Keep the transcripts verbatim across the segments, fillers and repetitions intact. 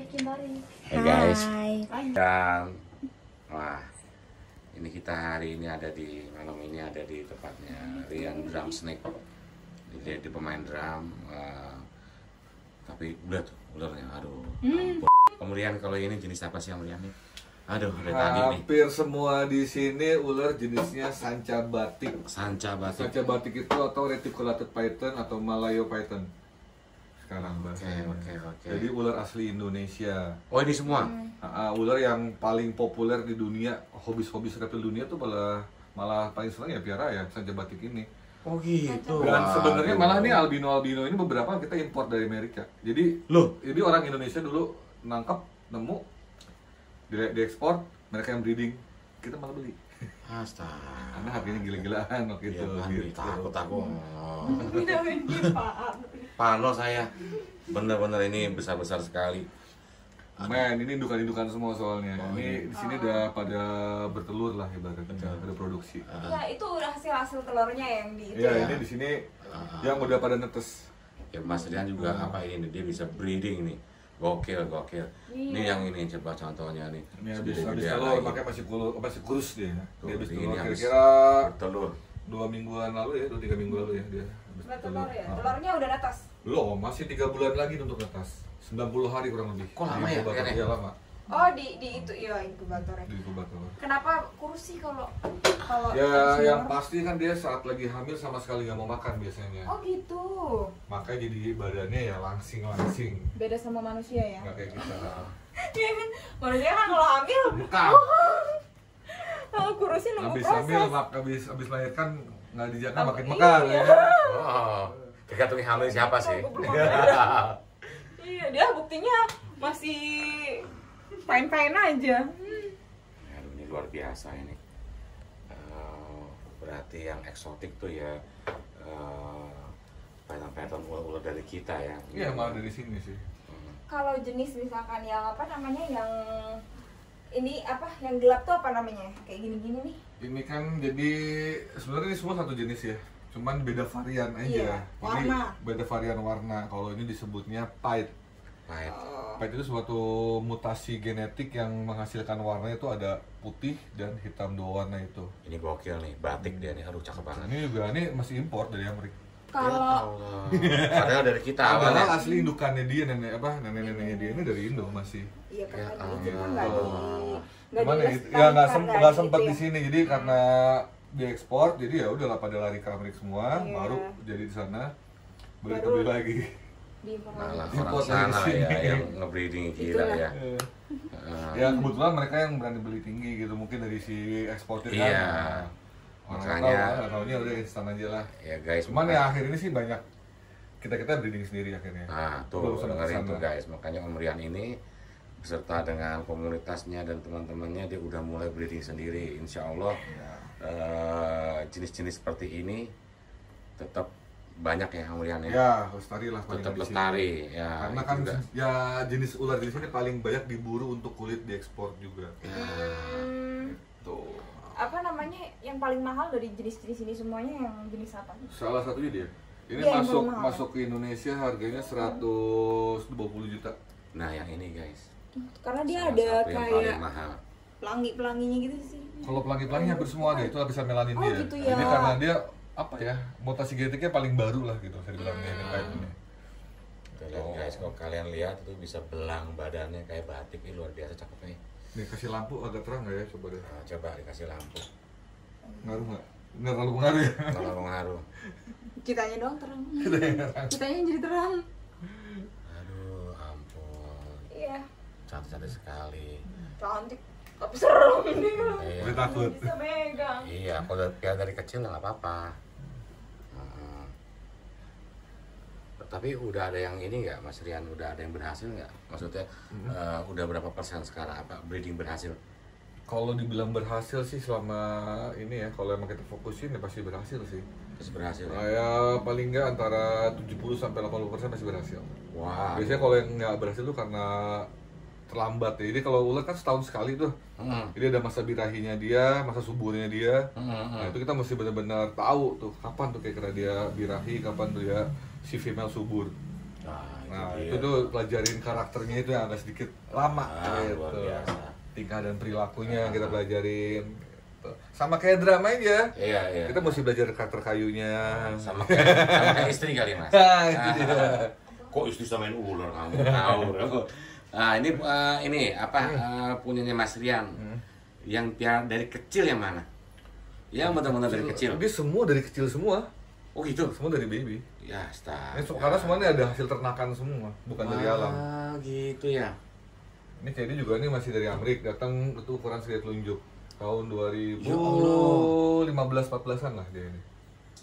Hai guys. Dan wah, ini kita hari ini ada di malam ini ada di tempatnya Rian Drum Snake. Dia di pemain drum. Uh, tapi udah tuh ularnya, aduh. Hmm. Kemudian kalau ini jenis apa sih Amrian nih? Aduh, dari tadi nih. Hampir semua di sini ular jenisnya sanca batik. Sanca batik. Sanca batik itu atau reticulated python atau Malayo python. Sekarang bahasanya. Oke, oke, oke. Jadi ular asli Indonesia. Oh, ini semua? Hmm. Uh, ular yang paling populer di dunia, hobis-hobis reptil dunia tuh malah malah paling senang ya piara ya sanca batik ini. Oh gitu. Dan sebenarnya malah nih albino-albino ini beberapa kita import dari Amerika. Jadi loh, jadi orang Indonesia dulu nangkep, nemu, di diekspor, mereka yang breeding, kita malah beli. Astaga. Karena harganya gila-gilaan waktu itu. Ya, gitu. Takut aku. Oh. Pano saya. Bener-bener ini besar-besar sekali. Men, ini indukan-indukan semua soalnya. Oh, ini di sini udah pada bertelur lah ibaratnya, ada produksi. Ya, itu udah hasil-hasil telurnya yang di itu. Iya, ya. ini di sini yang udah pada netes. Ya Mas Rian juga uh. apa ini dia bisa breeding nih. Gokil, gokil. Iya. Ini yang ini coba contohnya nih. Ini habis habis telur, pakai masih kurus, masih kurus dia. Dia habis telur kira-kira telur dua mingguan lalu ya, dua tiga minggu lalu ya dia. Habis telur ya. Telurnya udah netas. Belum, masih tiga bulan lagi untuk netas. sembilan puluh hari kurang lebih. Kok lama ya? Iya lama. Oh, di di itu ya inkubatornya. Di inkubator. Kenapa kurus sih kalau kalau ya yang pasti kan dia saat lagi hamil sama sekali nggak mau makan biasanya. Oh gitu. Makanya jadi badannya ya langsing-langsing. Beda sama manusia ya? Nggak kayak kita. Iya kan, manusia kan kalau hamil bukan. Oh, kurusnya nunggu habis proses. hamil, habis habis melahirkan nggak dijaga makin mekar iya. ya. Oh, tergantung hamil siapa sih? Iya, dia buktinya masih fine-fine aja. Hmm. Aduh, ini luar biasa ini. Uh, berarti yang eksotik tuh ya uh, python-python ular-ular dari kita ya. Iya, malah dari sini sih. Hmm. Kalau jenis misalkan yang apa namanya yang ini apa yang gelap tuh apa namanya? Kayak gini-gini nih. Ini kan jadi sebenarnya ini semua satu jenis ya. Cuman beda varian aja. Iya, warna. Jadi beda varian warna. Kalau ini disebutnya pied. Pied. Oh. Pied itu suatu mutasi genetik yang menghasilkan warna itu ada putih dan hitam dua warna itu. Ini gokil nih, batik dia nih, aduh cakep banget. Ini juga ini masih impor dari Amerika. Kalau ya, padahal dari kita awalnya awalnya asli indukannya dia nenek apa nenek-neneknya dia ini dari Indo masih. iya kan Ya, tadi itu kan um, nggak di nggak Cuman ya, dilestarikan ya nggak sem nggak gitu sempat ya. di sini jadi karena diekspor jadi ya udahlah pada lari ke Amerika semua Iya. baru jadi di sana beli Baru beli lagi. malah Impor orang sana dari ya sini. yang ngebreeding gila Itulah. ya. Eh, Uh, ya kebetulan mereka yang berani beli tinggi gitu mungkin dari si eksportir kan. Iya. Nah, Makanya- tahu tahunya udah instan aja lah. ya guys, Cuman makanya- ya akhir ini sih banyak kita kita breeding sendiri akhirnya. Nah, Udah tuh usah dengerin kesana. tuh guys, makanya Om Rian ini beserta dengan komunitasnya dan teman-temannya dia udah mulai breeding sendiri. Insya Allah Ya. eh, jenis-jenis seperti ini tetap banyak ya Om Rian ya. Ya, lestari lah paling Tetap di sini. lestari ya. Karena itu kan juga. ya jenis ular jenis ini paling banyak diburu untuk kulit diekspor juga. Ya, Hmm, Tuh. apa namanya yang paling mahal dari jenis-jenis ini semuanya yang jenis apa? Salah satunya dia. Ini Iya, yang masuk paling mahal. masuk ke Indonesia harganya seratus dua puluh juta. nah yang ini guys. Karena dia salah ada satu yang paling kayak mahal. pelangi-pelanginya gitu sih. Kalau pelangi-pelangi hampir semua ada itu lapisan melanin Oh, dia. gitu ya. Jadi karena dia apa ya mutasi genetiknya paling baru lah gitu saya bilang ya kayak ini. Tuh, lihat guys, kalau kalian lihat itu bisa belang badannya kayak batik, ini luar biasa cakepnya. Nih kasih lampu agak terang nggak ya coba deh. Nah, coba dikasih lampu. Ngaruh nggak? Nggak terlalu pengaruh ya. Kalau pengaruh. Kitanya doang terang. Kitanya yang jadi terang. Aduh, ampun. Iya, Cantik-cantik sekali. cantik. Tapi serem dia. Iya. Gue takut. Bisa megang. Iya, kalau dari, dari kecil nggak apa-apa. Heeh. Tapi udah ada yang ini nggak, Mas Rian? Udah ada yang berhasil nggak? Maksudnya eh, udah berapa persen sekarang apa breeding berhasil? Kalau dibilang berhasil sih selama ini ya, kalau emang kita fokusin ya pasti berhasil sih. Terus berhasil ya? Nah, ya paling nggak antara tujuh puluh sampai delapan puluh persen masih berhasil. Wah. Biasanya kalau yang nggak berhasil tuh karena terlambat ya. Jadi kalau ular kan setahun sekali tuh. Hmm. Jadi ada masa birahinya dia, masa suburnya dia. Hmm. Nah, itu kita mesti benar-benar tahu tuh kapan tuh kira-kira dia birahi, kapan tuh ya si female subur. Nah, Nah Iya. itu tuh pelajarin karakternya itu yang agak sedikit lama Ah, gitu. luar biasa. Tingkah dan perilakunya kita pelajarin. Gitu. Sama kayak drama aja. Iya, iya. Kita mesti belajar karakter kayunya. sama kayak, sama kayak istri kali mas. Nah, itu dia. Kok istri samain ular kamu? Tahu. Nah ini eh, ini apa eh, punyanya Mas Rian? Yang tiap dari kecil yang mana? Yang benar-benar dari kecil. Dia semua dari kecil semua. Oh gitu. Semua dari baby. Ya, astaga. Ini karena semuanya ada hasil ternakan semua, bukan dari alam. Ah, gitu ya. Ini jadi juga ini masih dari Amerika, datang itu ukuran segede telunjuk tahun dua ribu Ya Allah. lima belas empat belasan lah dia ini.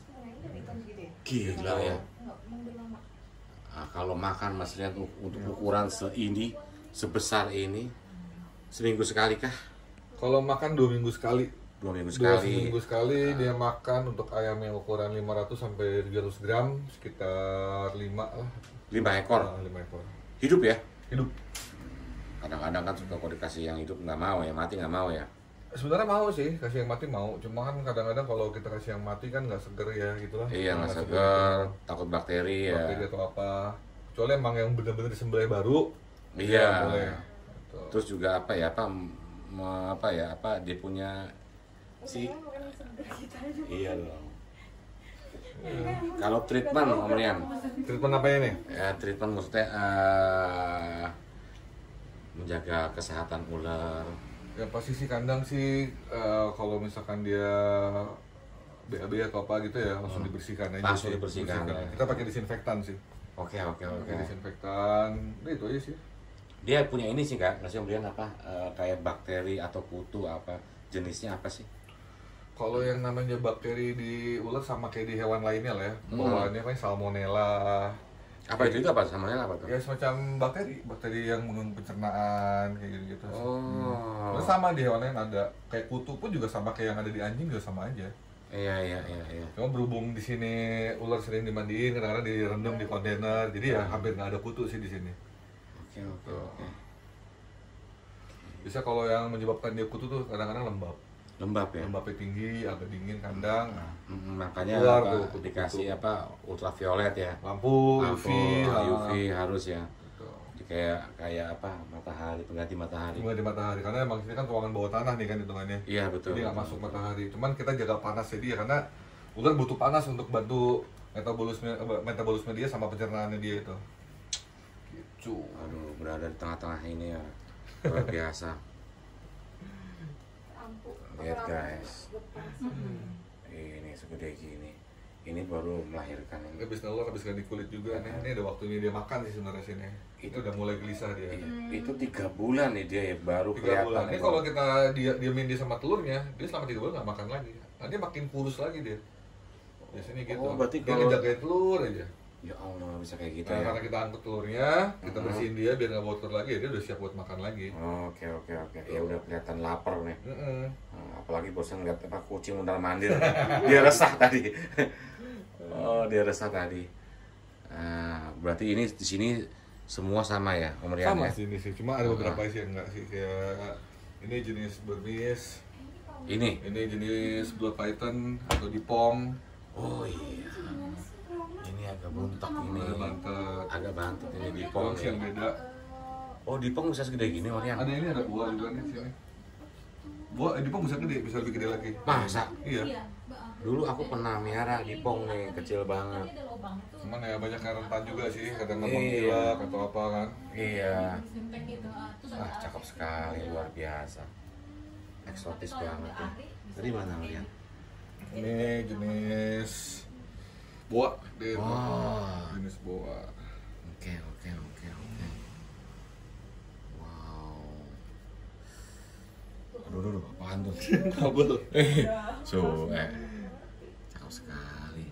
Gila ya. Nah, kalau makan Mas Rian u- untuk ukuran seini, sebesar ini, seminggu sekali kah? Kalau makan dua minggu sekali, Dua minggu dua sekali. minggu sekali dia makan untuk ayam yang ukuran lima ratus sampai tujuh ratus gram, sekitar lima lah. Lima ekor. Nah, lima ekor. Hidup ya? Hidup. Kadang-kadang kan suka kalau dikasih yang hidup nggak mau ya, mati nggak mau ya. Sebenarnya mau sih, kasih yang mati mau. Cuma kan kadang-kadang kalau kita kasih yang mati kan nggak seger ya gitu lah. Iya nggak Nggak seger, takut bakteri ya. bakteri atau apa. Kecuali emang yang benar-benar disembelih baru. Iya. ya boleh. Gitu. Terus juga apa ya, apa me- apa ya, apa dia punya si iya dong. Kalau treatment Om Rian, Treatment apa ini? ya treatment maksudnya eh, menjaga kesehatan ular. Ya pasti sih kandang sih eh, kalau misalkan dia B A B atau apa gitu ya langsung dibersihkan aja. Langsung sih. dibersihkan, ya. Kita pakai disinfektan sih. Oke oke oke. Pakai disinfektan. Nah, itu aja sih. Dia punya ini sih kak, masih Om Rian apa eh, kayak bakteri atau kutu apa jenisnya apa sih? Kalau yang namanya bakteri di ular sama kayak di hewan lainnya lah ya. Hmm. Bawaannya kayak salmonella. Apa itu itu apa samanya apa tuh? Ya semacam bakteri, bakteri yang mengganggu pencernaan kayak gitu-gitu. sih. Oh. Terus sama di hewan lain ada. Kayak kutu pun juga sama kayak yang ada di anjing juga sama aja. Iya iya iya iya. Cuma berhubung di sini ular sering dimandiin, kadang-kadang direndam di kontainer, jadi ya hampir nggak ada kutu sih di sini. Oke oke oke. Bisa kalau yang menyebabkan dia kutu tuh kadang-kadang lembab, Lembab ya. lembabnya tinggi, agak dingin kandang, nah, Mm, makanya Keluar apa, tuh, kutu-kutu. dikasih apa ultraviolet ya. lampu, U V, Lampu ah, U V harus ya. gitu. Jadi kayak kayak apa matahari pengganti matahari. Cuma di matahari, karena emang sini kan ruangan bawah tanah nih kan hitungannya. Iya betul. Jadi nggak betul, masuk betul. matahari. Cuman kita jaga panas dia karena ular butuh panas untuk bantu metabolisme metabolisme dia sama pencernaannya dia itu. Gitu. Aduh berada di tengah-tengah ini ya luar biasa. Lihat guys, ini segede gini. Ini baru melahirkan ini. Habis telur, habis ganti kulit juga nih. Ini ada waktunya dia makan sih sebenarnya sini. Itu udah mulai gelisah dia. Iya, itu tiga bulan nih dia ya baru Tiga bulan. kelihatan. Ini kalau kita dia diamin dia sama telurnya, dia selama tiga bulan nggak makan lagi. Nah, dia makin kurus lagi dia. Biasanya gitu. Oh, berarti dia kalau- ngejagain telur aja. Ya Allah bisa kayak gitu Nah, ya. karena kita angkut telurnya, kita bersihin dia biar nggak bawa telur lagi, dia udah siap buat makan lagi. Oke oke oke. Ya udah kelihatan lapar nih. Mm-mm. Nah, apalagi bosan ngeliat apa kucing mondar mandir. Dia resah tadi. Oh dia resah tadi. Nah, berarti ini di sini semua sama ya Om Rian Sama ya? sih ini sih, cuma ada beberapa sih yang enggak sih kayak ini jenis Burmese, Ini. ini jenis Blood Python atau Dipong, Oh iya. Ini agak buntak ini. ada bantet. Agak bantet ini di Dipong pong. sih yang beda. Oh di pong bisa segede gini Om Rian? Ada ini ada buah juga nih sini. Buah eh, Dipong bisa gede, bisa lebih gede lagi. Masa? Iya. Dulu aku pernah miara di pong nih kecil banget. Cuman ya banyak yang rentan juga sih, kadang ngomong Iya. gilak atau apa kan. Iya. Ah cakep sekali luar biasa. Eksotis banget ya. Dari mana Om Rian? Ini jenis boa, dia Wah. jenis boa. Oke oke oke oke. Wow. Aduh aduh, aduh, apaan tuh? Kabel. So, eh, cakep sekali.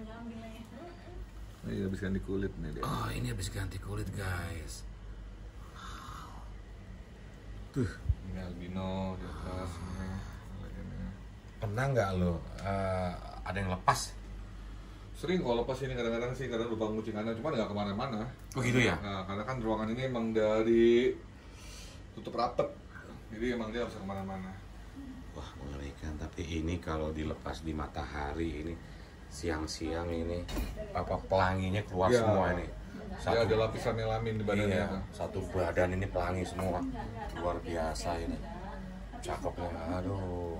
Ini habis ganti kulit nih dia. Oh ini habis ganti kulit guys. Wow. Tuh. Ini albino di atas. Ini. Pernah nggak lo eh, ada yang lepas? Sering kalau lepas ini kadang-kadang sih kadang lubang kucing anak, cuman nggak kemana-mana. Oh gitu ya? Nah, karena kan ruangan ini emang dari tutup rapet, jadi emang dia nggak bisa kemana-mana. Wah mengerikan. Tapi ini kalau dilepas di matahari ini siang-siang ini apa pelanginya keluar Ya, semua ini. Ya, ada lapisan melamin di badannya. Iya, satu badan ini pelangi semua, luar biasa ini, cakepnya, aduh,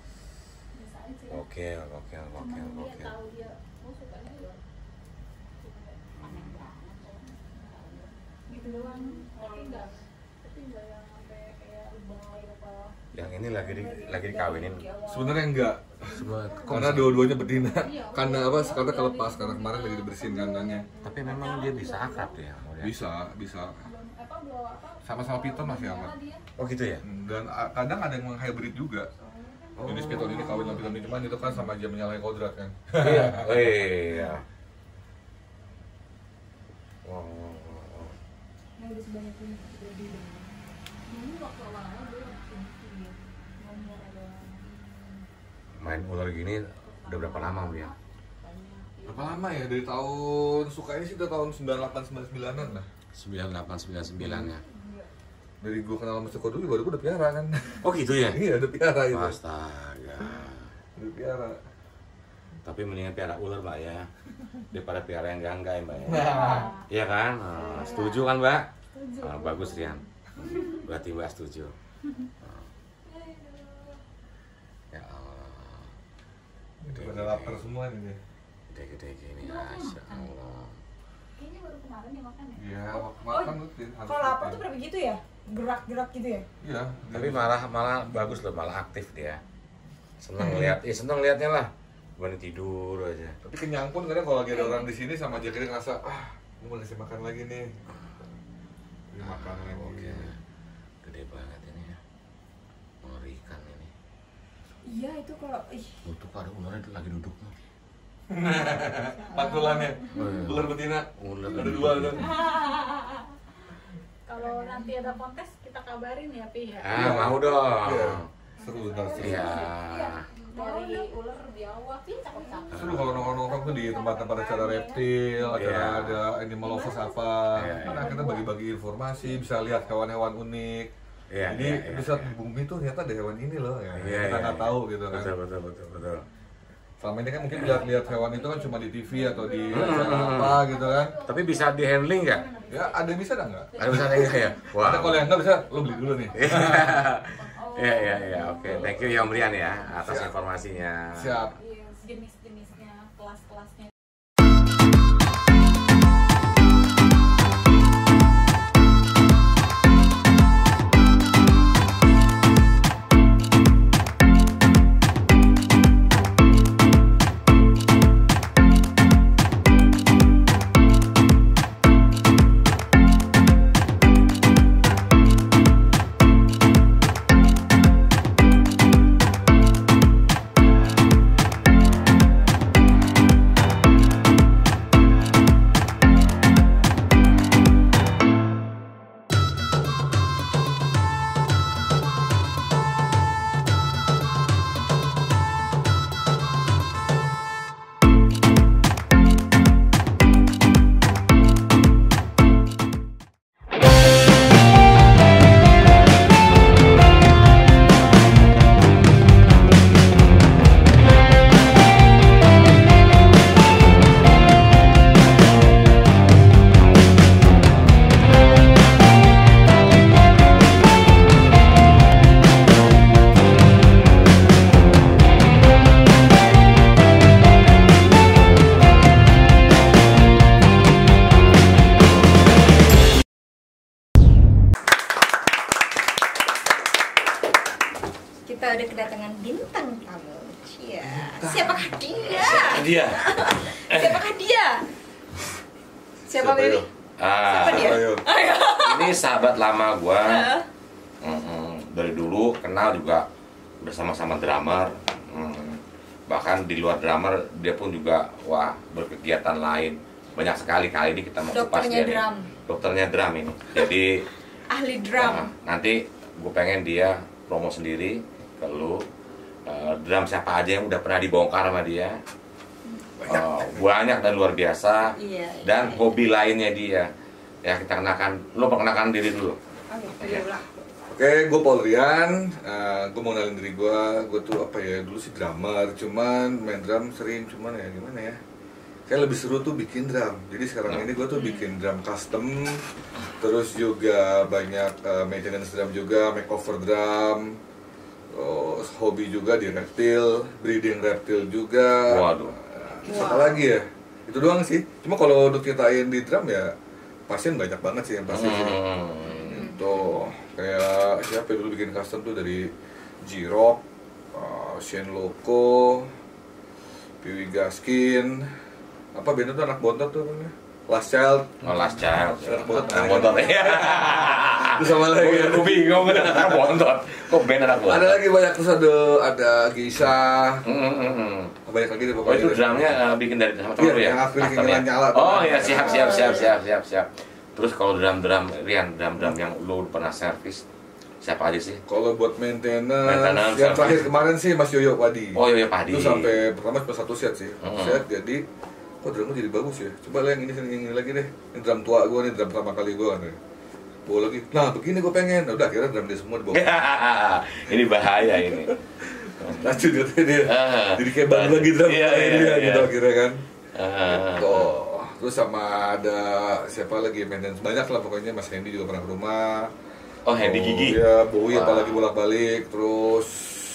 oke, oke, oke, oke. Yang ini lagi di, lagi dikawinin. Sebenarnya enggak. Semua Karena dua-duanya betina. Karena apa? Karena kelepas karena kemarin lagi dibersihin kandangnya. Tapi memang dia bisa akrab ya. Bisa, bisa. Sama-sama piton masih aman. Oh gitu ya. Dan a- kadang ada yang menghybrid juga. Oh. Jenis piton ini kawin sama piton ini, cuman itu kan sama aja menyalahi kodrat kan. Iya. Oh, iya. Wow, wow, wow. Main ular gini udah berapa lama Bu ya? Berapa lama ya? Dari tahun sukanya sih udah tahun sembilan delapan sembilan sembilanan lah. sembilan delapan sembilan sembilan ya. Dari gua kenal sama Suko dulu juga gua udah piara kan. Oh gitu ya? Iya, udah piara itu. Astaga. Udah piara. Tapi mendingan piara ular Mbak ya, daripada piara yang ganggai Mbak ya. Nah. Iya kan? Nah, setuju kan Mbak? Nah, bagus Rian. Berarti Mbak setuju. Nah. Ya Allah. Udah pada lapar semua nih dia. Gede-gede gini, Masya Allah. Kayaknya baru kemarin ya makan ya? Iya, Oh, makan rutin. harus Kalau lapar rutin. tuh berapa gitu ya? Gerak-gerak gitu ya? Iya. Tapi dia- malah malah bagus loh, malah aktif dia. Seneng lihat, eh seneng liatnya lah. Bukan tidur aja. Tapi kenyang pun kadang kalau lagi ada orang di sini sama dia kira ngerasa ah, gue mau kasih makan lagi nih. Dia makan lagi. Oke. Gede banget ini ya. Mengerikan ini. Iya itu kalau ih. Oh, tuh ada ularnya tuh lagi duduk. Pantulannya. Oh, iya. Ular betina. Ular Ada betina. dua ada. Kalau nanti ada kontes kita kabarin ya Pi ya. Ah, mau dong. Iya. Seru ntar seru. Iya. Dari ular biawak sih cakep-cakep. Seru kalau nongkrong-nongkrong tuh di tempat-tempat acara reptil, acara Iya. ada animal lovers apa. Iya, Kan iya. kita bagi-bagi informasi, bisa lihat hewan-hewan unik. Iya, Jadi iya, iya, bisa iya. di bumi tuh ternyata ada hewan ini loh ya. Iya, kita iya, nggak iya. tahu gitu kan. Betul, betul, betul, betul. Selama ini kan mungkin lihat-lihat hewan itu kan cuma di T V atau di Hmm. acara apa gitu kan. Tapi bisa di handling nggak? Ya ada yang bisa ada nggak? Ada bisa handling ya? Wah. Ada kalau yang nggak bisa, lo beli dulu nih. Iya, iya, iya. Oke, thank you ya Om Rian ya atas Siap. informasinya. Siap. Iya, jenis-jenisnya, kelas-kelasnya. Kita udah kedatangan bintang tamu. Cia. Siapakah dia? Dia. Siapakah dia? Siapa Baby? Ah, Siapa dia? Ayo. Ayo. ini sahabat lama gua. Heeh. Mm-mm. Dari dulu kenal juga bersama-sama drummer. Mm. Bahkan di luar drummer dia pun juga wah berkegiatan lain. Banyak sekali kali ini kita mau kupas Dokternya dia nih. drum. Dokternya drum ini. Jadi Ahli drum. nah, nanti gue pengen dia promo sendiri ke lu. Uh, drum siapa aja yang udah pernah dibongkar sama dia. Uh, banyak dan luar biasa. Iya, iya, Dan iya. hobi lainnya dia. Ya kita kenalkan, lu perkenalkan diri dulu. Oke, okay, ulang. Oke, gue Paul Rian. Uh, gue mau kenalin diri gue. Gue tuh apa ya? Dulu sih drummer, cuman main drum sering, cuman ya gimana ya? kayak lebih seru tuh bikin drum. Jadi sekarang ini gue tuh bikin drum custom, terus juga banyak uh, maintenance drum juga, makeover drum, terus hobi juga di reptil, breeding reptil juga. Waduh. Terus apa lagi ya? Itu doang sih. Cuma kalau untuk ceritain di drum ya pasien banyak banget sih yang pasti sih. Hmm. Itu kayak siapa yang dulu bikin custom tuh dari J-Rock, uh, Shane Loco, Piwi Gaskin, apa band itu anak bontot tuh namanya? Last Child. Oh, Last Child. Anak bontot. Anak bontot. Terus sama lagi. Gue bingung kan anak bontot. Kok band anak bontot? Ada lagi banyak, terus ada ada Geisha. Hmm, hmm, hmm. Banyak lagi deh Oh, pokoknya. itu drumnya uh, bikin dari sama temen Iya, lu ya? yang acrylic yang Custom ya? nyala tuh. Oh iya, siap, siap, siap, siap, siap, siap. Terus kalau drum-drum, Rian, drum-drum yang lu pernah servis, siapa aja sih? Kalau buat maintenance, Maintenance, yang service. terakhir kemarin sih Mas Yoyo Padi. Oh iya, Padi. Itu sampai pertama cuma satu set sih, satu Hmm. set. Jadi kok drumnya jadi bagus ya. Coba lah yang ini yang ini lagi deh. Ini drum tua gue nih, drum pertama kali gue kan. Bawa lagi. Nah begini gue pengen. Nah, udah akhirnya drum dia semua dibawa. Ini bahaya ini. Lanjut dia dia. Ah. Jadi kayak baru lagi drum Iya, kayak iya, dia iya. gitu akhirnya kan. Ah. Tuh. Terus sama ada siapa lagi maintenance banyak lah pokoknya. Mas Hendy juga pernah ke rumah. Oh, Hendy Gigi. Ya, Bowie Wah. apalagi bolak-balik. Terus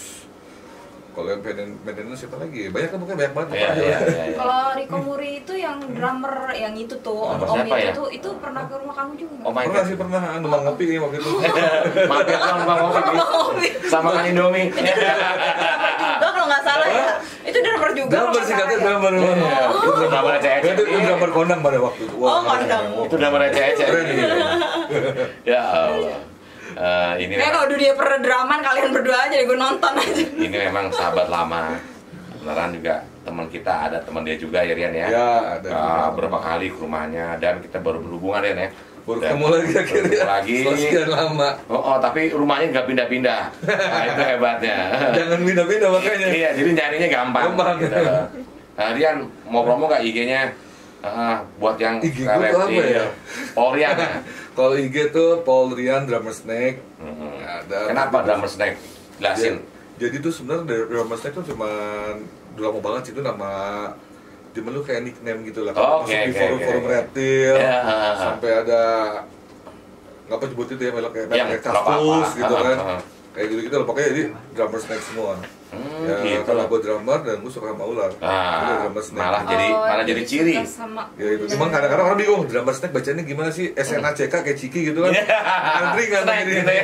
kalau yang maintenance maintenance siapa lagi? Banyak kan pokoknya banyak banget. Iya, pokoknya. iya, iya, iya. Kalau Rico Muri itu yang drummer yang itu tuh, Drummer om siapa itu ya? tuh, itu pernah ke rumah kamu juga? Oh my Pernah God. sih pernah numpang ngopi waktu itu. Mampir dong Bang Ngopi. Sama kan Indomie. Juga kalau nggak salah ya. Itu drummer juga. kalau Drummer nggak sih salah katanya ya. drummer. Iya, itu drummer ecek-ecek. Itu itu drummer kondang pada waktu itu. Oh, kondang. Itu drummer ecek-ecek. Keren ini. Ya Allah. Eh, ini Kayak memang, kalau dunia peredraman kalian berdua aja, gue nonton aja. ini memang sahabat lama. Beneran juga teman kita, ada teman dia juga ya Rian ya. Ya, ada. Ah, berapa kali ke rumahnya dan kita baru berhubungan Rian ya. Baru Dan ketemu lagi baru akhirnya. ketemu lagi. Setelah sekian lama. Oh, oh, tapi rumahnya nggak pindah-pindah. Nah, itu hebatnya. Jangan pindah-pindah makanya. Iya, jadi nyarinya gampang. Gampang. Gitu. Nah, Rian mau promo nggak I G-nya? Ah, buat yang I G gua tuh apa ya? Paul Rian ya? Kalau I G tuh Paul Rian Drummer Snake. Mhm. Ada. Kenapa drummer snake? Jelasin. Jadi tuh sebenarnya Drummer Snake tuh cuma udah lama banget sih itu nama cuma lu kayak nickname gitu lah. Oh, Masuk oke, di oke, forum-forum oke. reptil. Ya. Sampai ada ngapa nyebut itu ya melok kayak Yang kayak melok kaktus apa? gitu Ah, kan. ah. Kayak gitu-gitu lah pokoknya jadi Drummer Snake semua. Hmm, Ya gitu. karena gue drummer dan gue suka sama ular. Jadi Ah, Drummer Snake. malah jadi malah jadi ciri. suka sama Ya itu. Cuma kadang-kadang orang bingung Drummer Snake bacanya gimana sih? S N A C K kayak Ciki gitu kan. Iya. Ngantri kan Snack ini. gitu ya.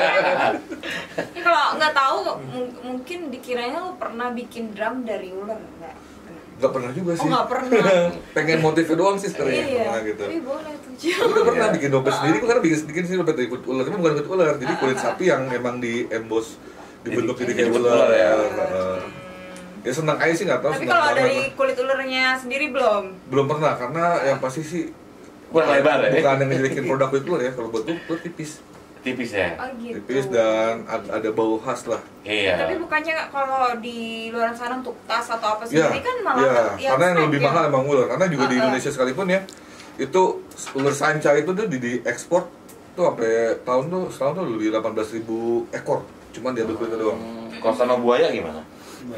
Ini kalau nggak tahu m- mungkin dikiranya lo pernah bikin drum dari ular nggak? Gak pernah juga Oh sih. nggak pernah. Pengen motifnya doang sih sebenarnya. Iya. Pernah gitu. Tapi boleh tuh. Aku udah pernah Iya. bikin dompet sendiri, gue karena bikin, bikin sih dompet dari kulit ular, tapi bukan kulit ular, jadi kulit sapi yang emang di emboss, dibentuk jadi kayak Dibentuk ular. ular ya. Heeh. Ya senang aja sih nggak tahu. Tapi senang kalau banget dari lah. kulit ularnya sendiri belum? Belum pernah karena yang pasti sih Kurang lebar ya. bukan yang ngejelekin produk kulit ular ya, kalau buat gue kulit tipis, Tipis ya. Oh gitu. tipis dan ad- ada bau khas lah. Iya. Tapi bukannya kalau di luar sana untuk tas atau apa Iya, sendiri kan malah iya. yang Karena yang snack lebih ya? mahal emang ular, karena juga di Heeh. Indonesia sekalipun ya, itu ular sanca itu tuh di, di ekspor tuh sampai tahun tuh setahun tuh lebih delapan belas ribu ekor, cuman diambil kulitnya doang. Hmm, kalau sama buaya gimana?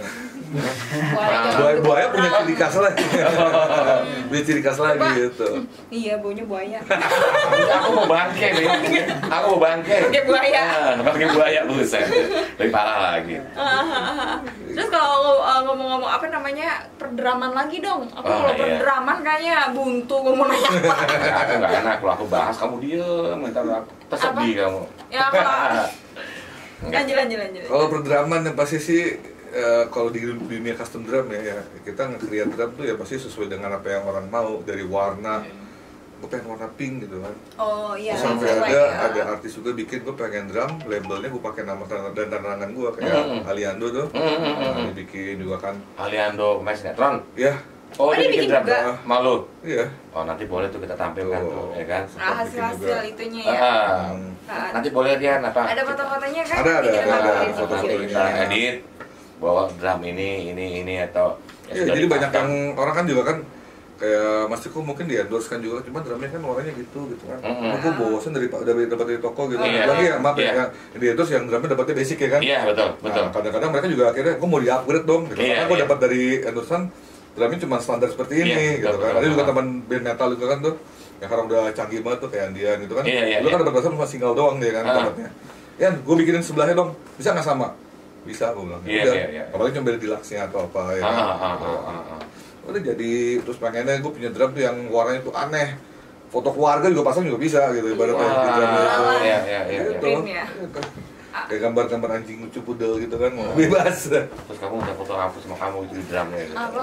Buaya, Buaya, buaya punya orang. ciri khas lagi, punya ciri khas lagi Coba. gitu. Iya, baunya buaya. Aku mau bangke nih. Aku mau bangke. Pakai buaya. Ah, pakai buaya buset. Lebih parah lagi. Terus kalau uh, ngomong-ngomong apa namanya perdraman lagi dong. Aku Oh, kalau iya. perdraman kayaknya buntu gue mau nanya apa. Aku nggak enak kalau aku bahas kamu diem, minta aku tersedih kamu. Ya kalau Enggak. lanjut lanjut lanjut. Kalau perdraman yang pasti sih eh, kalau di dunia custom drum ya, ya kita nge-create drum tuh ya pasti sesuai dengan apa yang orang mau, dari warna. Gue pengen warna pink gitu kan. Oh iya. Terus sampai sesuai ada ya. ada artis juga bikin gue pengen drum, labelnya gue pakai nama dan tanda tangan gue kayak Hmm. Aliando tuh. Hmm, hmm, Nah, hmm. dia bikin juga kan. Aliando pemain sinetron. Ya, Oh, Oh, dia dia bikin bikin drum juga? malu. iya. Oh, nanti boleh tuh kita tampilkan tuh, Oh. ya kan? Nah, hasil-hasil itunya ya. Ah, Hmm. Nah, nanti boleh dia apa? ada foto-fotonya kan? Ada, ada, Bikin ada, apa? ada Bikin foto-foto video. ini. Kita edit bawa drum ini, ini, ini atau ya Iya, sudah jadi banyak dipasang. yang orang kan juga kan kayak Mas Tiko mungkin di endorse kan juga, cuma drumnya kan warnanya gitu gitu kan. Mm-mm. Aku bosan dari dari dapat dari toko gitu. Iya. Lagi ya maaf Iya. ya, yang di endorse yang drumnya dapatnya basic ya kan. Iya, betul, betul. Nah, kadang-kadang mereka juga akhirnya, gue mau di upgrade dong. Gitu. Iya, Karena gue iya. dapat dari endorsean drumnya cuma standar seperti ini Iya, gitu betul, kan. betul. Ada juga teman band metal juga kan tuh yang sekarang udah canggih banget tuh kayak Andian gitu kan. Iya, iya, Lu kan iya. ada batasan cuma single doang dia kan Ah. tempatnya. Yan, gue bikinin sebelahnya dong, bisa nggak sama? Bisa, gue bilang. Iya, Udah, iya, iya. apalagi cuma beda deluxe-nya atau apa ya Ah, kan. ah, ah, ah, ah, ah. Udah jadi, terus pengennya gue punya drum tuh yang warnanya tuh aneh. Foto keluarga juga pasang juga bisa gitu, ibaratnya Wah, di drumnya itu. iya, iya, iya, iya. Gitu. Print ya. Gitu. Kayak gambar-gambar anjing lucu pudel gitu kan, mau bebas. Terus kamu udah foto aku sama kamu itu di drumnya gitu. Apa?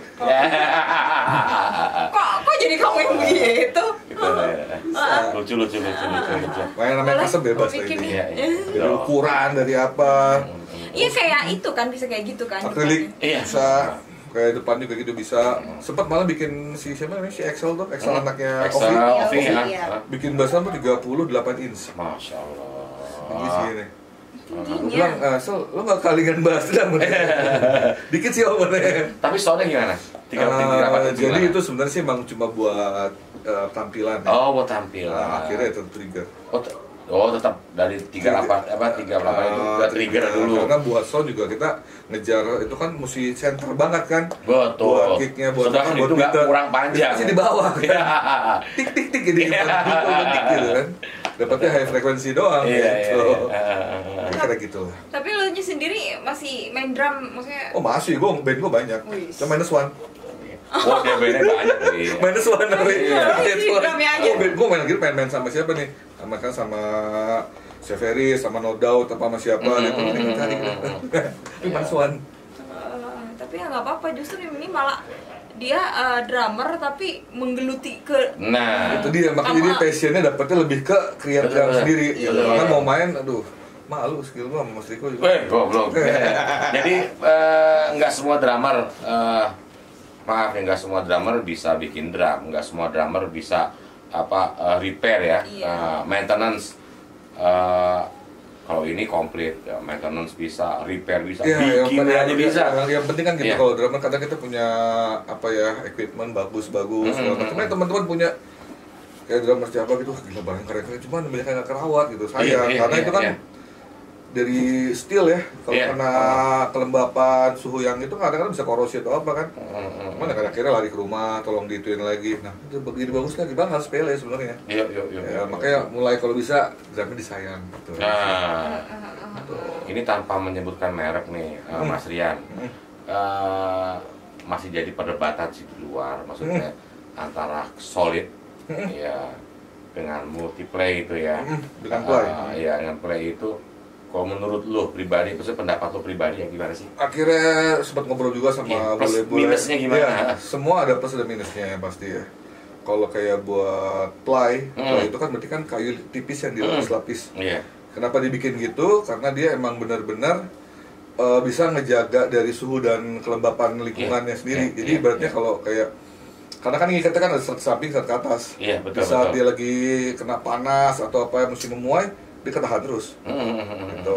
Kok kok jadi kamu yang begitu? Gitu, ya. Lucu, lucu, lucu, lucu, lucu. Main namanya Boleh, custom bebas mau bikin lah ini. Iya, iya. Dari ukuran, dari apa, Iya kayak itu kan bisa kayak gitu kan. akrilik Iya. bisa, kayak depan juga gitu bisa. Sempat malah bikin si siapa namanya si Excel tuh, Excel anaknya Excel, Ovi, Ovi, Ovi, ya. iya. bikin basan tuh tiga puluh delapan inch. Masya Allah. Tinggi sih ini. Gue Tingginya. bilang, ah, Sel, lo gak kalingan bahas drum? Dikit sih omongannya. Tapi soalnya gimana? Tiga, Ah, tiga, delapan inch jadi gimana? itu sebenarnya sih emang cuma buat eh, tampilan ya. Oh, buat tampil. Nah, akhirnya itu trigger. Oh, te- oh, tetap dari tiga delapan apa tiga delapan itu Ah, ke trigger dulu. Karena buat sound juga kita ngejar itu kan mesti center banget kan. Betul. Buat kicknya, buat Sedangkan apa, buat itu nggak beatnya. kurang panjang. Masih di bawah. Iya. Tik tik tik jadi Iya. tik gitu kan. Dapatnya high frekuensi doang Iya, iya, gitu. iya. Kira gitu lah. Tapi lo nya sendiri masih main drum maksudnya? Oh masih, gue band gue banyak. Wih. Cuma minus one. Oh, dia bandnya banyak nih. Minus one tapi Iya. minus one. Drumnya aja. Oh, gue main lagi main-main sama siapa nih? Sama kan sama Severis, sama No Doubt, apa sama siapa Mm, gitu. mm, Ini mm, cari. mm, mm. Tapi minus one. Eh, tapi ya nggak apa-apa justru ini malah dia eh, drummer tapi menggeluti ke Nah, Itu dia, makanya Sama- jadi passionnya dapetnya lebih ke create Betul, drum betul. sendiri. Iya. Gitu. Karena mau main, aduh, malu skill gua sama Mas Riko juga. weh, goblok. Jadi eh, nggak semua drummer, eh, maaf ya, nggak semua drummer bisa bikin drum, nggak semua drummer bisa apa eh, repair ya, Iya. eh, maintenance. Eh, kalau ini komplit, ya, maintenance bisa, repair bisa, Iya, yang, bikin yang, aja yang, bisa. yang, yang penting kan gitu, Iya. kalau drummer kadang kita punya apa ya, equipment bagus-bagus, Mm, segala mm, macam. mm. Nah, teman-teman punya kayak drummer siapa gitu, wah, gila barang keren-keren, cuman banyak yang nggak kerawat gitu. Sayang, Iya, iya, karena iya, itu kan iya. dari steel ya, kalau Iya. kena kelembapan, suhu yang itu kadang-kadang bisa korosi atau apa kan. Mm, mm, mm. Cuman ya akhirnya lari ke rumah, tolong dituin lagi. Nah, itu begini bagusnya gimana, harus sepele sebenarnya. Iya, iya, iya. Ya, makanya mulai kalau bisa drumnya disayang gitu. Nah, Tuh. ini tanpa menyebutkan merek nih, eh, Hmm. Mas Rian. Hmm. Eh, masih jadi perdebatan sih di luar, maksudnya antara solid, Hmm. ya, dengan multiplay itu ya. Hmm, dengan play. Eh, ya, dengan play itu. Kalau menurut lo pribadi, maksudnya pendapat lo pribadi yang gimana sih? Akhirnya sempat ngobrol juga sama Iya, plus bule-bule. minusnya gimana? Ya, semua ada plus ada minusnya ya pasti ya. Kalau kayak buat ply, Hmm. ply itu kan berarti kan kayu tipis yang dilapis-lapis. Iya. Kenapa dibikin gitu? Karena dia emang benar-benar eh, bisa ngejaga dari suhu dan kelembapan lingkungannya Iya, sendiri. iya, Jadi iya, ibaratnya iya. kalau kayak karena kan ngikatnya kan ada satu samping, satu ke atas. Iya, betul, Di saat betul. dia lagi kena panas atau apa musim memuai, dia ketahan terus. Hmm, Gitu.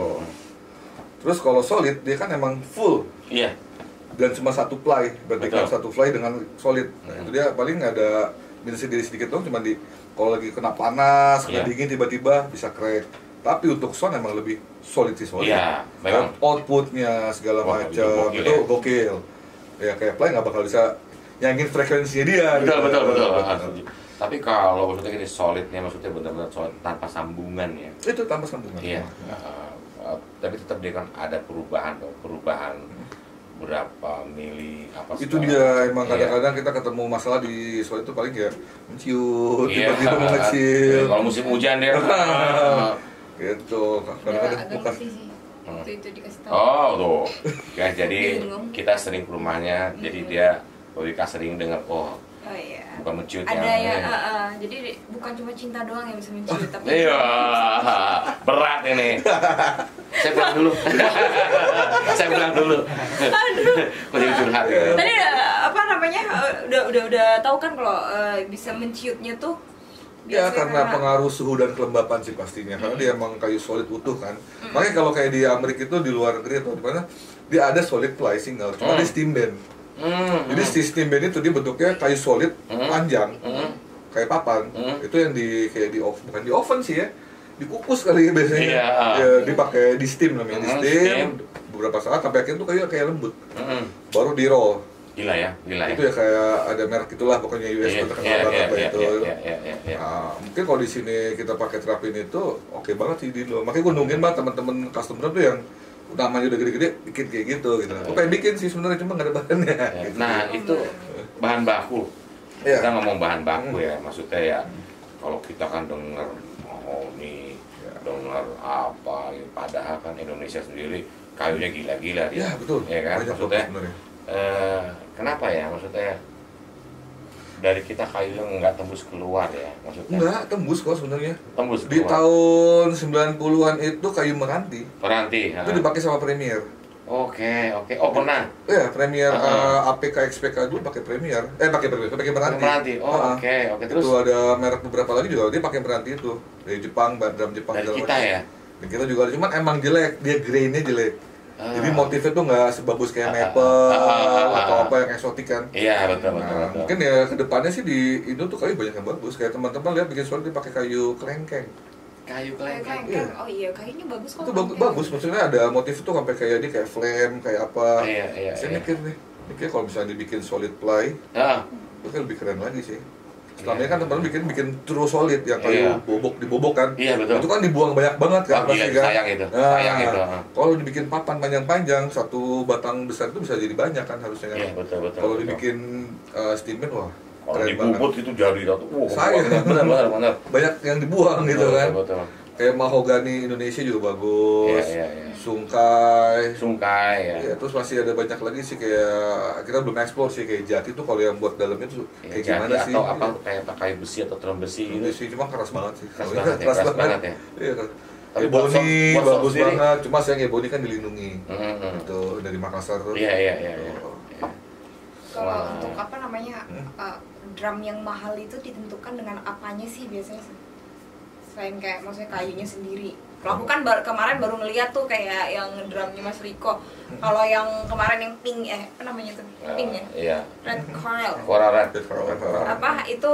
Terus kalau solid dia kan emang full Iya. dan cuma satu ply, berarti kan Betul. satu ply dengan solid. Nah, Hmm. itu dia paling ada minusnya diri sedikit dong, cuma di kalau lagi kena panas, kena Iya. dingin tiba-tiba bisa crack. Tapi untuk sound emang lebih solid sih solid. Iya, memang. Outputnya segala Wah, itu macam gokil itu ya. gokil. Ya kayak ply nggak bakal bisa nyangin frekuensinya dia. Betul, gitu. betul, betul. Ah, setuju. Tapi kalau maksudnya gini solidnya, maksudnya benar-benar solid tanpa sambungan ya. Itu tanpa sambungan. Iya. Uh, uh, tapi tetap dia kan ada perubahan, perubahan berapa mili apa Itu segala dia macam. emang Iya. kadang-kadang kita ketemu masalah di soal itu paling ya menciut, Iya. tiba-tiba mengecil. Kalau musim hujan dia. uh, Gitu. Udah Kadang-kadang agak bukan. ngerti sih. Waktu itu dikasih tahu. Oh tuh, ya jadi Bingung. kita sering ke rumahnya, jadi dia Wika sering dengar oh Oh iya. bukan menciut Ada yang ya, ini. uh, uh, jadi bukan cuma cinta doang yang bisa menciut, tapi Iya, berat ini. Saya pulang dulu. Saya pulang dulu. Kok jadi curhat ya? tadi uh, apa namanya uh, udah udah udah tahu kan kalau uh, bisa menciutnya tuh Ya biasanya karena pengaruh suhu dan kelembapan sih pastinya. Karena dia emang kayu solid utuh kan. Makanya kalau kayak di Amerika itu di luar negeri atau di mana dia ada solid ply single, cuma Hmm. di steam band. Hmm, Jadi si steam band itu dia bentuknya kayu solid Hmm. panjang, Hmm. kayak papan. Hmm. Itu yang di kayak di oven, bukan di oven sih ya. Dikukus kali ya biasanya. Iya. Ya, dipakai di steam namanya, di Hmm, steam steam. beberapa saat sampai akhirnya tuh kayak kayak lembut. hmm. Baru di roll. Gila ya, gila ya. Itu ya kayak ada merek itulah pokoknya U S Iya, terkenal iya, banget iya, lah iya, itu. iya, iya, iya, iya. Nah, mungkin kalau di sini kita pakai terapin itu oke banget sih di lo. Makanya gue nungguin banget teman-teman customer tuh yang namanya udah gede-gede bikin kayak gitu gitu. Gue pengen bikin sih sebenarnya cuma nggak ada bahannya. Gitu. Nah itu bahan baku. Iya. Kita ngomong bahan baku ya, maksudnya ya kalau kita kan denger oh nih denger apa, padahal kan Indonesia sendiri kayunya gila-gila dia. Ya betul. Ya kan, Banyak maksudnya. sebenarnya. Eh, kenapa ya maksudnya dari kita kayu yang nggak tembus keluar ya maksudnya Enggak, tembus kok sebenarnya. tembus Di keluar. tahun sembilan puluhan itu kayu meranti. Peranti Itu dipakai sama Premier. oke oke oh pernah Ya, Premier Uh-huh. uh, A P K X P K dulu pakai Premier. Eh pakai Premier, pakai meranti. Peranti oh Uh-huh. oke oke terus Itu ada merek beberapa lagi juga dia pakai meranti itu. Dari Jepang, drum Jepang dari segala kita macam. ya Dan kita juga ada, cuman emang jelek, dia grainnya jelek. Ah. Jadi motifnya tuh nggak sebagus kayak Ah, maple ah, ah, ah, atau ah. apa yang eksotik kan. iya betul betul, Nah, betul. mungkin ya kedepannya sih di Indo tuh kayu banyak yang bagus. Kayak teman-teman lihat bikin suara dia pakai kayu kelengkeng. kayu Kayak kelengkeng kelengkeng. Oh iya, kayaknya bagus kok. Itu bagus, kelengkeng. bagus, maksudnya ada motif tuh sampai kayak dia kayak flame, kayak apa. iya iya Saya iya. mikir nih, mikir kalau misalnya dibikin solid ply, Ah, itu kan lebih keren lagi sih. Selama Iya. ini kan teman-teman bikin bikin true solid yang kayu Iya. bobok dibobok kan. Iya, betul. Itu kan dibuang banyak banget Oh, kan gila, pasti kan. sayang itu, Nah, sayang itu, ah. Kalau dibikin papan panjang-panjang, satu batang besar itu bisa jadi banyak kan harusnya kan. iya betul betul Kalau betul. dibikin uh, steamer wah kalau keren banget. dibubut itu jadi satu wow Sayang. benar benar benar Banyak yang dibuang gitu Betul, kan. betul, betul. Kayak mahogani Indonesia juga bagus. Iya, iya, iya. Sungkai. Sungkai ya. Ya, terus masih ada banyak lagi sih kayak kita belum explore sih kayak jati tuh kalau yang buat dalamnya tuh Ya, kayak jadi gimana sih? atau apa kayak pakai besi atau tram besi Ini gitu. sih cuma keras banget sih. Keras Kalau banget ini ya, keras banget ya. Iya kan. Tapi buat Ebony sound- buat sound bagus sendiri. banget. Cuma sayang Ebony kan dilindungi. Mm-hmm. Itu dari Makassar tuh. Iya iya iya. iya. Oh. Iya. Kalau Wah. untuk apa namanya Hmm. uh, drum yang mahal itu ditentukan dengan apanya sih biasanya? Selain kayak maksudnya kayunya sendiri. Kalau aku kan bar- kemarin baru ngeliat tuh kayak yang drumnya Mas Riko. Kalau yang kemarin yang pink eh apa namanya tuh? Pink ya? Iya. Red Coral. Warna red. Apa itu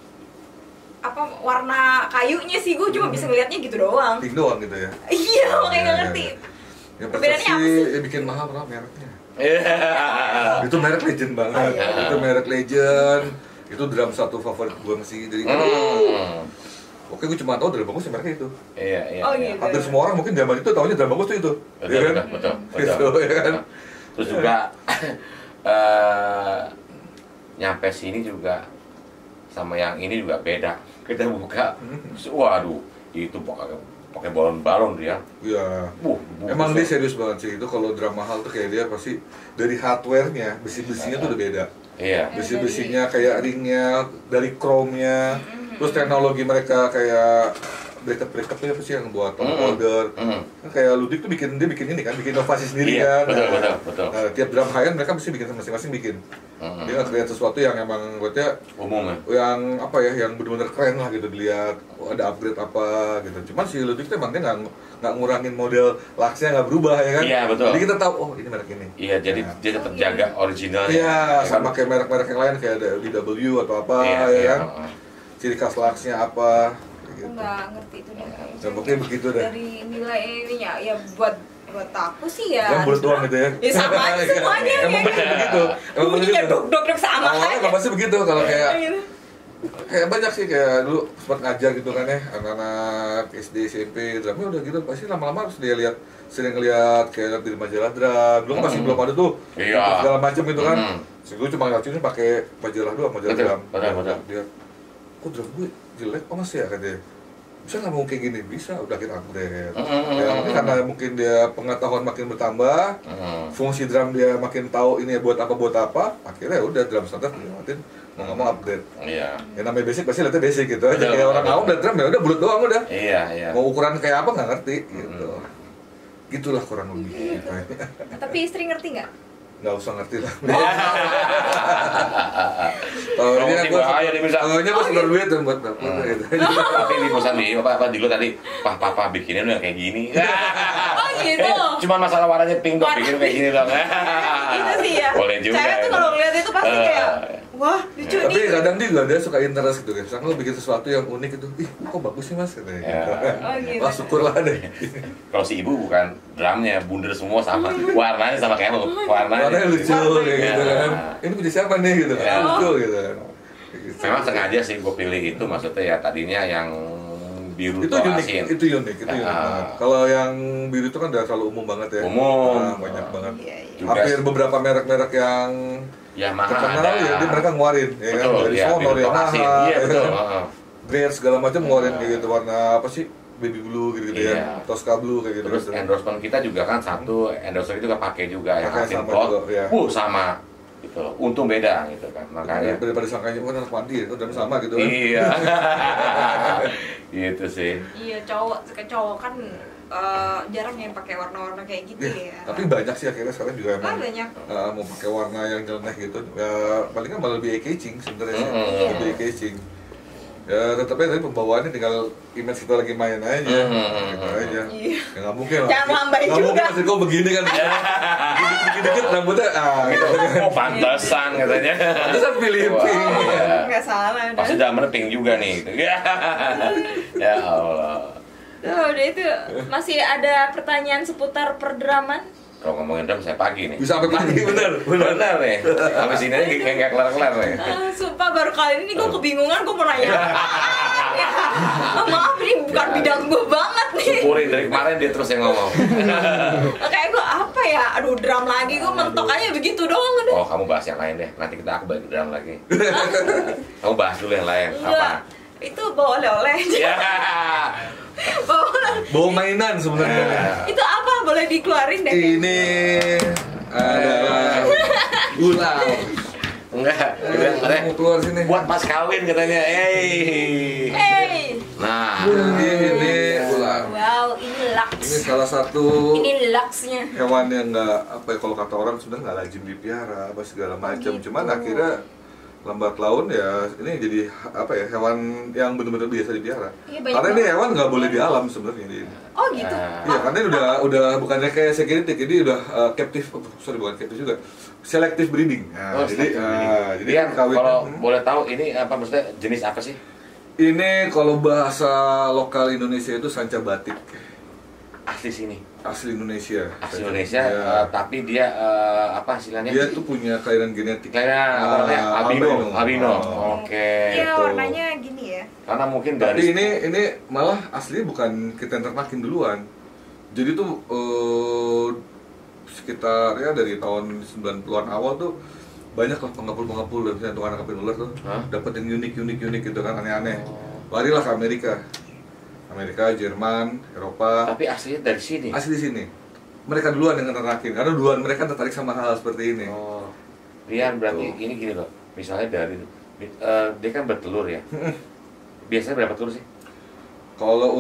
apa warna kayunya sih gue cuma bisa ngeliatnya gitu doang. Pink doang gitu ya. Iya, makanya Iya, nggak iya, ngerti. iya. Yang Perbedaannya apa persepsi sih? yang bikin mahal berapa mereknya? Iya. Itu merek legend banget. Oh, iya. Itu merek legend. Itu drum satu favorit gue sih dari Hmm. Oke, gue cuma tahu drum bagus ya mereknya itu. Iya iya. Oh, iya. gitu. Hampir semua orang mungkin zaman itu tahunya drum bagus tuh itu. Betul, Iya kan? betul, betul, betul. Gitu, ya kan? Terus juga eh, nyampe sini juga sama yang ini juga beda. Kita buka, waduh, itu pakai pakai balon-balon dia. Iya. Wuh, Emang dia buset. serius banget sih itu kalau drum mahal tuh kayak dia pasti dari hardware-nya, besi-besinya tuh udah beda. Iya. Besi-besinya kayak ringnya, dari chrome-nya, terus teknologi mereka kayak bracket-bracketnya apa sih yang buat top Mm-mm. holder. Mm. Kan kayak Ludwig tuh bikin dia bikin ini kan, bikin inovasi sendiri Iya, kan. betul, Nah, betul, betul. Nah, tiap drum high-end mereka mesti bikin masing-masing bikin. Mm-mm. Dia nggak create sesuatu yang emang buatnya Umum ya. yang apa ya, yang benar-benar keren lah gitu dilihat. Oh, ada upgrade apa gitu. Cuman si Ludwig tuh emang dia nggak nggak ngurangin model laksnya, nggak berubah ya kan. Iya, betul. Jadi kita tahu oh ini merek ini. Iya, jadi Nah. dia tetap jaga originalnya. Iya, Ya kan? sama kayak merek-merek yang lain kayak ada D W atau apa Iya, ya iya, kan. heeh. Ciri khas laksnya apa Aku gitu. nggak ngerti itu deh. Ya, pokoknya begitu deh. Dari nilai ininya ya buat buat aku sih ya. Yang bulat doang gitu ya. Ya sama aja semuanya. Emang bener begitu. Emang bener Bunyinya gitu. dok dok dok sama Awalnya aja. emang pasti begitu kalau kayak Gitu. kayak banyak sih kayak dulu sempat ngajar gitu kan ya anak-anak S D S M P drumnya udah gitu pasti lama-lama harus dia lihat sering ngeliat kayak di majalah drum dulu kan masih Hmm. belum ada tuh Iya. segala macam gitu kan Hmm. so, gue cuma ngeliatnya pakai majalah doang majalah Betul, drum betul, betul. dia kok drum gue jelek oh masih ya katanya bisa nggak mau kayak gini bisa udah kita upgrade Hmm. ya mungkin karena mungkin dia pengetahuan makin bertambah Hmm. fungsi drum dia makin tahu ini buat apa buat apa akhirnya udah drum standar dilewatin mau nggak mau upgrade Iya. yang namanya basic pasti lihatnya basic gitu aja Betul, kayak orang betul. awam dan drum ya udah bulat doang udah Iya, iya. mau ukuran kayak apa nggak ngerti gitu gitulah kurang lebih gitu. Tapi istri ngerti nggak? Nggak usah ngerti lah Oh, tahunya ngerti gue bahaya dia bisa. tahunya gue setor duit dan buat bapak Hmm. gitu Tapi di pesan nih, apa apa dulu tadi, pah papa bikinin udah kayak gini. Oh gitu. Eh, cuma masalah warnanya pink dong, Warna bikin kayak gini dong. Itu sih ya. Boleh juga. Saya tuh itu. kalau ngeliat itu pasti Eh, kayak Wah, lucu Tapi nih. kadang dia juga ada suka interest gitu kan. Misalkan lo bikin sesuatu yang unik itu, ih kok bagus sih mas katanya. Ya. Oh, gitu. Wah syukurlah deh. Kalau si ibu bukan drumnya, bundar semua sama, warnanya sama kayak lo, warnanya. Warnanya lucu Warnanya. kayak gitu Ya. kan. Ini punya siapa nih gitu kan. Ya. Lucu gitu kan. Kayak gitu. Memang sengaja sih gue pilih itu, maksudnya ya tadinya yang biru Itu atau unik, asin. itu unik, itu unik Ah. banget. Kalau yang biru itu kan udah terlalu umum banget ya. Umum. Nah, banyak banget. Iya, iya. Juga- Hampir beberapa merek-merek yang Yamaha terkenal ada. ya, dia mereka ngeluarin ya kan. Betul, Dari ya, Sonor, biru atau Yamaha, asin. Iya ya betul. kan. heeh. Greer segala macam ngeluarin Ah. kayak gitu, warna apa sih? Baby blue gitu-gitu Iya. ya. Tosca blue kayak gitu. Terus endorsement kita juga kan satu endorser itu juga pakai juga yang Pakai asin sama plot. juga, ya. Uh sama gitu loh. Untung beda gitu kan. Makanya daripada sangkanya oh anak mandi ya, udah sama gitu kan. iya. Gitu sih. Iya, cowok ke cowok kan eh, jarang yang pakai warna-warna kayak gitu Iya, ya. tapi banyak sih akhirnya sekarang juga Ah, emang banyak. uh, mau pakai warna yang nyeleneh gitu. Ya paling kan malah lebih eye catching sebenarnya sih. Mm-hmm. Lebih eye catching. Ya tetapnya dari pembawaannya tinggal image kita lagi main aja. Mm-hmm. Gitu aja. Iya. Ya nggak mungkin lah. Jangan lambai Nggak juga. mungkin masih kok begini kan. Dikit-dikit rambutnya ah gitu kan. Oh pantesan katanya. Pantesan pilih pink. Iya. Nggak salah udah. Pasti dalamnya pink juga nih. Gitu. Ya Allah. Tuh, udah itu masih ada pertanyaan seputar perdraman. Kalau ngomongin drum saya pagi nih. Bisa sampai pagi bener. Bener nih. Habis ini aja kayak nggak kelar-kelar nih. Ah, sumpah baru kali ini gue kebingungan gue mau nanya. Ya, ah, maaf ini bukan bidang gue banget nih. Syukurin dari kemarin dia terus yang ngomong. Kayak gue apa ya? Aduh drum lagi gue mentok aja begitu doang udah. Oh kamu bahas yang lain deh. Nanti kita aku balik drum lagi. Kamu bahas dulu yang lain. Enggak. Apa? Itu bawa oleh-oleh aja. Ya. Bawa oleh- Bawa mainan sebenarnya. Itu apa? Boleh dikeluarin deh. Ini adalah ular. Enggak. Dia bilang, Eh, katanya, mau keluar sini. buat pas kawin katanya. Hey. Hey. Nah. Jadi ini ular. Wow, ini lux. Ini salah satu Ini luxnya. hewan yang nggak apa ya kalau kata orang sebenarnya nggak lazim dipiara apa segala macam. gitu. Cuman akhirnya lambat laun ya ini jadi apa ya hewan yang benar-benar biasa dipiara. Iya, banyak Karena ini banget. hewan nggak boleh di alam sebenarnya ini. Oh gitu. Nah. Iya, karena ini udah udah bukannya kayak security, jadi udah uh, captive, oh, sorry bukan captive juga, selective breeding. Nah, Oh, jadi, selective uh, breeding. jadi Ian, kawin. kalau hmm. boleh tahu ini apa maksudnya jenis apa sih? Ini kalau bahasa lokal Indonesia itu sanca batik, Asli sini. asli Indonesia. Asli Sanca- Indonesia, ya. eh, tapi dia eh, apa istilahnya? Dia tuh punya kelainan genetik. Kayaknya apa Ah, namanya? Albino. albino. Albino. Oh. Oke. Iya, Gitu. warnanya gini ya. Karena mungkin Tapi dari ini ini malah asli bukan kita yang ternakin duluan. Jadi tuh eh, sekitar ya dari tahun sembilan puluhan awal tuh banyak lah pengepul-pengepul dan misalnya tukang nangkepin ular tuh Hah? dapat yang unik unik unik gitu kan aneh-aneh. Oh. Larilah ke Amerika. Amerika, Jerman, Eropa. tapi aslinya dari sini. Asli di sini. Mereka duluan yang ternakin karena duluan mereka tertarik sama hal seperti ini. Oh. Rian berarti Tuh. ini gini loh. Misalnya dari eh, dia kan bertelur ya. Biasanya berapa telur sih? Kalau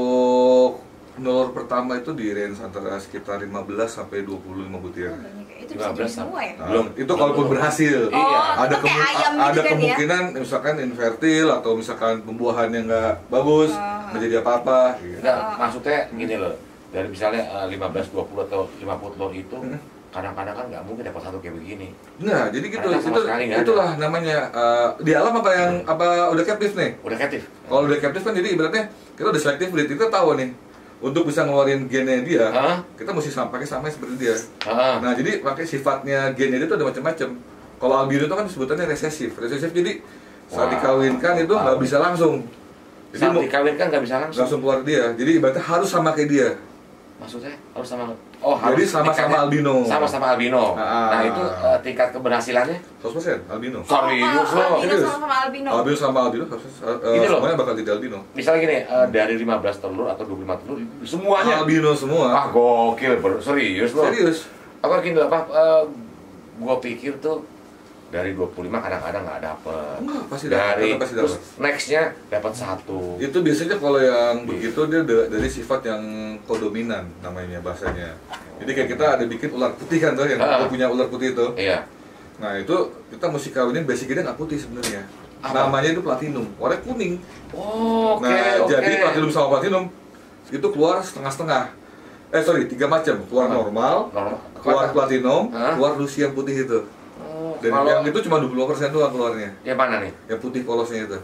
untuk telur pertama itu di range antara sekitar lima belas sampai dua puluh lima butir. Oh, banyak ya. Itu lima bisa jadi belas semua ya. Nah, Belum. itu kalaupun berhasil. Oh, Iya. Ada itu kayak kemu- ayam gitu ada kan ya? kemungkinan misalkan infertil atau misalkan pembuahannya nggak bagus, Ah. menjadi apa-apa gitu. Enggak, Oh. maksudnya gini loh. Dari misalnya eh, lima belas, dua puluh atau lima puluh telur itu Hmm. kadang-kadang kan nggak mungkin dapat satu kayak begini. Nah, jadi gitu. Karena sama Itu sekali nggak ada. itulah namanya eh, di alam apa yang apa udah captive nih? Udah kreatif. Kalau udah captive kan jadi ibaratnya kita udah selective breed, kita tahu nih untuk bisa ngeluarin gennya dia, Hah? kita mesti sama pakai sama seperti dia. Heeh. Nah, jadi pakai sifatnya gennya dia tuh ada macam-macam. Kalau albino itu kan sebutannya resesif. Resesif jadi saat Wah. dikawinkan itu nggak bisa langsung. Jadi Saat mau dikawinkan nggak bisa langsung. langsung keluar dia. Jadi ibaratnya harus sama kayak dia. Maksudnya harus sama. Oh, Jadi harus sama-sama tingkatnya- albino. Sama-sama albino. Ah. Nah, itu eh, tingkat keberhasilannya seratus persen albino. serius Oh, loh. albino Serius. sama-sama albino. Albino sama albino seratus persen, eh, Ini loh. semuanya bakal jadi albino. Misalnya gini, eh, dari lima belas telur atau dua puluh lima telur semuanya. Albino semua. Wah, gokil, bro. Serius loh. Serius. Apa gini loh, apa eh, gua pikir tuh dari dua puluh lima kadang-kadang nggak dapet. Enggak, pasti dapat, Dari tetap pasti terus dapat. nextnya dapat satu. Itu biasanya kalau yang Iya. begitu dia da- dari sifat yang kodominan namanya bahasanya. Jadi kayak kita ada bikin ular putih kan tuh yang Ah. kita punya ular putih itu. Iya. Nah itu kita mesti kawinin basicnya nggak putih sebenarnya. Apa? Namanya itu platinum, warnanya kuning. Oh, oke, Nah oke. jadi platinum sama platinum itu keluar setengah-setengah. Eh sorry tiga macam, keluar Apa? normal, Normal. keluar platinum, Hah? keluar lucy yang putih itu. Oh, Dan kalau yang itu cuma dua puluh persen doang keluarnya. yang mana nih? Yang putih polosnya itu.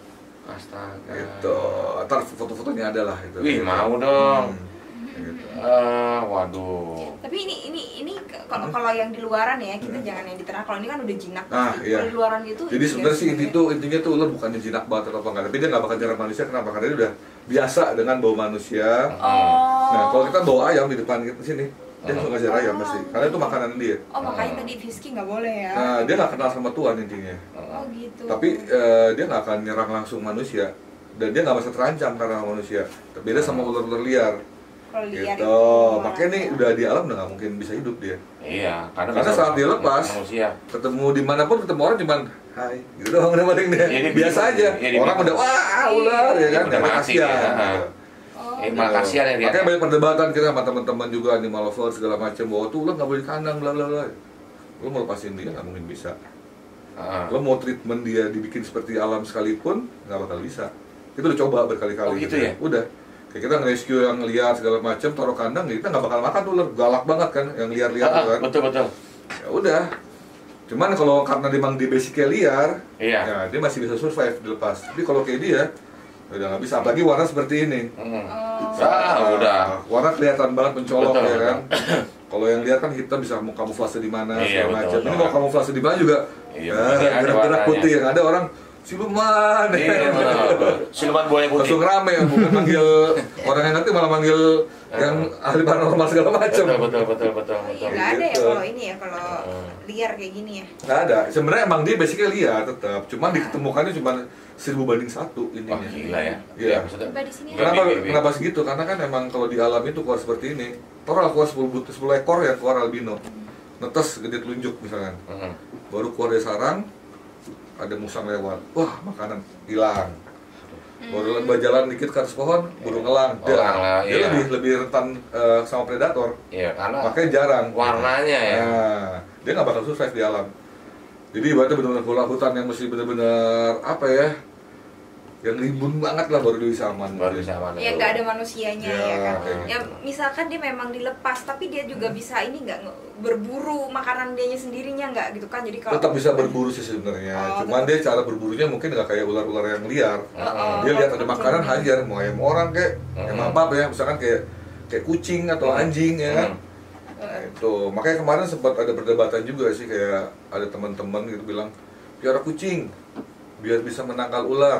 Astaga. Gitu. Ntar foto-fotonya ada lah itu. Wih, gitu. mau dong. Hmm. Gitu. Eh, waduh. Tapi ini ini ini kalau kalau yang di luaran ya kita jangan yang di terang. Kalau ini kan udah jinak. Ah, pasti. iya. Kalau di luaran gitu. Jadi iya sebenarnya sih sih, inti ya. tuh intinya tuh ular bukannya jinak banget atau apa enggak, tapi dia nggak bakal nyerang manusia. Kenapa? Karena dia udah biasa dengan bau manusia. Oh. Nah, kalau kita bawa ayam di depan kita sini, dia langsung ngejar ayam pasti. Karena itu makanan dia. Oh makanya tadi Fisky nggak boleh ya. Nah, dia nggak kenal sama Tuhan intinya. Oh gitu. Tapi eh, dia nggak akan nyerang langsung manusia dan dia nggak merasa terancam karena manusia. Beda sama ular-ular liar. kalau liar Gitu. itu Makanya nih udah di alam udah nggak mungkin bisa hidup dia. Iya, karena, Karena bisa saat dia lepas, manusia. ketemu dimanapun ketemu orang cuman hai, gitu doang udah paling dia. Iya, dia Biasa bingung. aja. Iya, dia Orang bingung. udah wah ular ya kan. Udah Udah mati kasihan. ya. Gitu. Oh, Eh, malah kasihan ya dia. Makanya banyak perdebatan kita sama teman-teman juga animal lover segala macam bahwa tuh ular nggak boleh di kandang bla bla bla. Lo mau lepasin dia nggak mungkin bisa. Heeh. Lo mau treatment dia dibikin seperti alam sekalipun nggak bakal bisa. Kita udah coba berkali-kali. Oh, gitu ya? Udah. Kayak kita nge-rescue yang liar segala macam taruh kandang, kita nggak bakal makan tuh ular, galak banget kan, yang liar-liar Ah, tuh kan. betul betul. Ya udah. Cuman kalau karena memang di basicnya liar, Iya. ya dia masih bisa survive dilepas. Tapi kalau kayak dia, udah nggak bisa. Apalagi warna seperti ini. Hmm. Oh. Ah, udah. Warna kelihatan banget mencolok Betul, ya betul. kan. Kalau yang liar kan hitam bisa mau kamuflase di mana Iya, segala betul, macam. Ini betul. mau kamuflase di mana juga. Iya, ya, ini ada gerak-gerak warnanya. putih yang ada orang siluman. Iya, betul. Siluman buaya putih. Langsung rame, bukan manggil orang yang ngerti malah manggil yang ahli paranormal segala macam. Betul betul betul betul Oh, iya, betul. nggak ada ya Gitu. kalau ini ya kalau Hmm. liar kayak gini ya. Nggak ada. Sebenarnya emang dia basicnya liar tetap. Cuman diketemukannya cuma seribu banding satu Wah, intinya. gila ya. Iya. maksudnya. Coba di sini ya. Kenapa Bi, bi, bi. kenapa segitu? Karena kan emang kalau di alam itu keluar seperti ini. Taruh keluar sepuluh, but- sepuluh ekor ya keluar albino. Netes gede telunjuk misalkan. Heeh. Baru keluar dari sarang ada musang lewat. Wah, makanan hilang. Baru lewat jalan dikit ke atas pohon, burung elang. Oh, elang, Dia iya. lebih lebih rentan eh, sama predator. Iya, karena Makanya jarang. warnanya ya. Nah, dia nggak bakal survive di alam. Jadi ibaratnya benar-benar hutan hutan yang mesti benar-benar apa ya, yang rimbun banget lah baru dia bisa aman. Baru bisa aman. Ya nggak ada manusianya Ya, ya kan. kayak Ya gitu. misalkan dia memang dilepas tapi dia juga bisa ini nggak nge- berburu makanan dianya sendirinya nggak gitu kan. Jadi kalau Tetap bisa berburu sih sebenarnya. Oh, Cuman tetap. dia cara berburunya mungkin nggak kayak ular-ular yang liar. Oh, Dia lihat tetap ada makanan jadi. hajar, mau ayam orang kayak, Hmm. emang apa ya, misalkan kayak kayak kucing atau Hmm. anjing ya kan. Hmm. Nah, itu makanya kemarin sempat ada perdebatan juga sih, kayak ada teman-teman gitu bilang piara kucing biar bisa menangkal ular,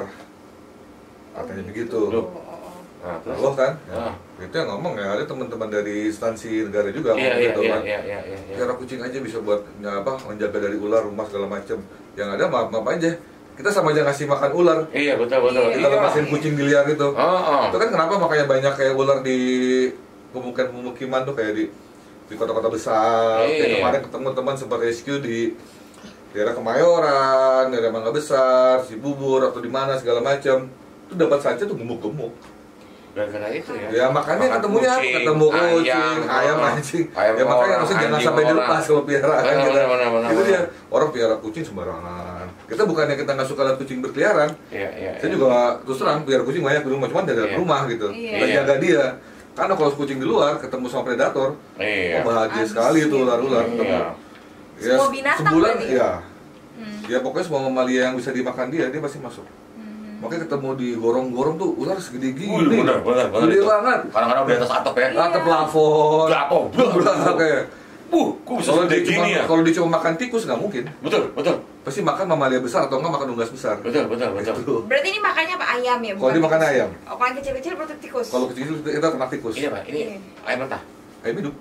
katanya begitu. Loh. Oh, oh, oh. Nah, terus. Allah kan, Ah. itu yang ngomong ya, ada teman-teman dari instansi negara juga Iya ngomong iya gitu iya kan. iya iya iya. iya. Piara kucing aja bisa buat ya apa menjaga dari ular, rumah segala macem. Yang ada maaf maaf aja, kita sama aja ngasih makan ular. Iya betul betul. Iya. Kita lepasin kucing di liar itu. Oh, oh. Itu kan kenapa makanya banyak kayak ular di pemukiman-pemukiman tuh, kayak di di kota-kota besar. Iya. Kayak kemarin ketemu teman sempat rescue di daerah Kemayoran, daerah Mangga Besar, Cibubur atau di mana segala macam. Itu dapat saja tuh gemuk-gemuk. Gara-gara itu ya. Ya makanya Makan ketemunya kucing, ketemu kucing, ayam, oh. anjing. Ayam Ya makanya orang, harusnya jangan anjing sampai orang. dilepas kalau piaraan Benar, kita. benar, benar, benar, Itu dia, benar. orang piara kucing sembarangan. Kita bukannya kita nggak suka lihat kucing berkeliaran. Iya iya. Saya iya. juga terus terang piara kucing banyak di rumah, cuman di dalam Iya. rumah gitu. Iya. Kita Iya. jaga dia. Karena kalau kucing di luar ketemu sama predator, Iya. oh bahagia Abis sekali itu ya. ular-ular. Iya. ketemu. Ya, Semua binatang sebulan, berarti? ya. Hmm. Ya pokoknya semua mamalia yang bisa dimakan dia, dia pasti masuk. Hmm. Makanya ketemu di gorong-gorong tuh ular segede gini. Wih, benar, benar, benar Gede itu. banget. Kadang-kadang di atas atap ya. Iya. Atap plafon. Plafon. Berat kayak. Buh, kok bisa Kalau segede dia cuma gini ya? kalau dia cuma makan tikus nggak mungkin. Betul betul Pasti makan mamalia besar atau enggak makan unggas besar. betul betul betul. Gitu. Berarti ini makannya apa ayam ya? Kalau bukan dia makan tikus? ayam. Oh, kalau yang kecil-kecil berarti tikus. Kalau kecil kita kena tikus. Iya pak, ini Iya. ayam mentah. Ayam hidup.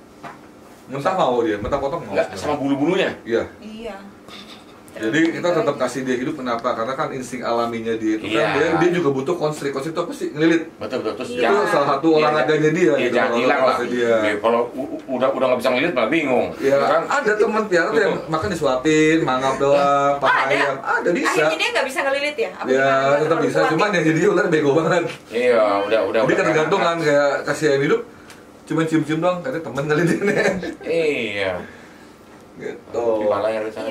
Mentah mau dia, mentah potong mau. Enggak sama bulu-bulunya. Iya. Iya. Jadi kita tetap kasih dia hidup, kenapa? Karena kan insting alaminya dia itu kan Iya. dia, dia juga butuh konstrik. Konstrik itu apa sih? Ngelilit. Betul betul terus Iya. Itu jangan- salah satu Iya, olahraganya dia. Iya gitu, jangan hilang lah. olahraga dia. Iya, kalau u- u- udah udah nggak bisa ngeliat malah bingung. Ya, kan? ada teman piara tuh yang makan disuapin, mangap doang, Oh, pakai ada. ayam. Ada bisa. Akhirnya dia nggak bisa ngelilit ya? Apa Ya, gimana? tetap Terlalu bisa. kuat Cuman ya? yang jadi ular bego banget. Iya udah udah. Jadi udah tergantung enak. kan, kayak kasih ayam hidup, cuman cium-cium doang, katanya temen ngeliatinnya. Iya. Gitu. Di malah yang di sana.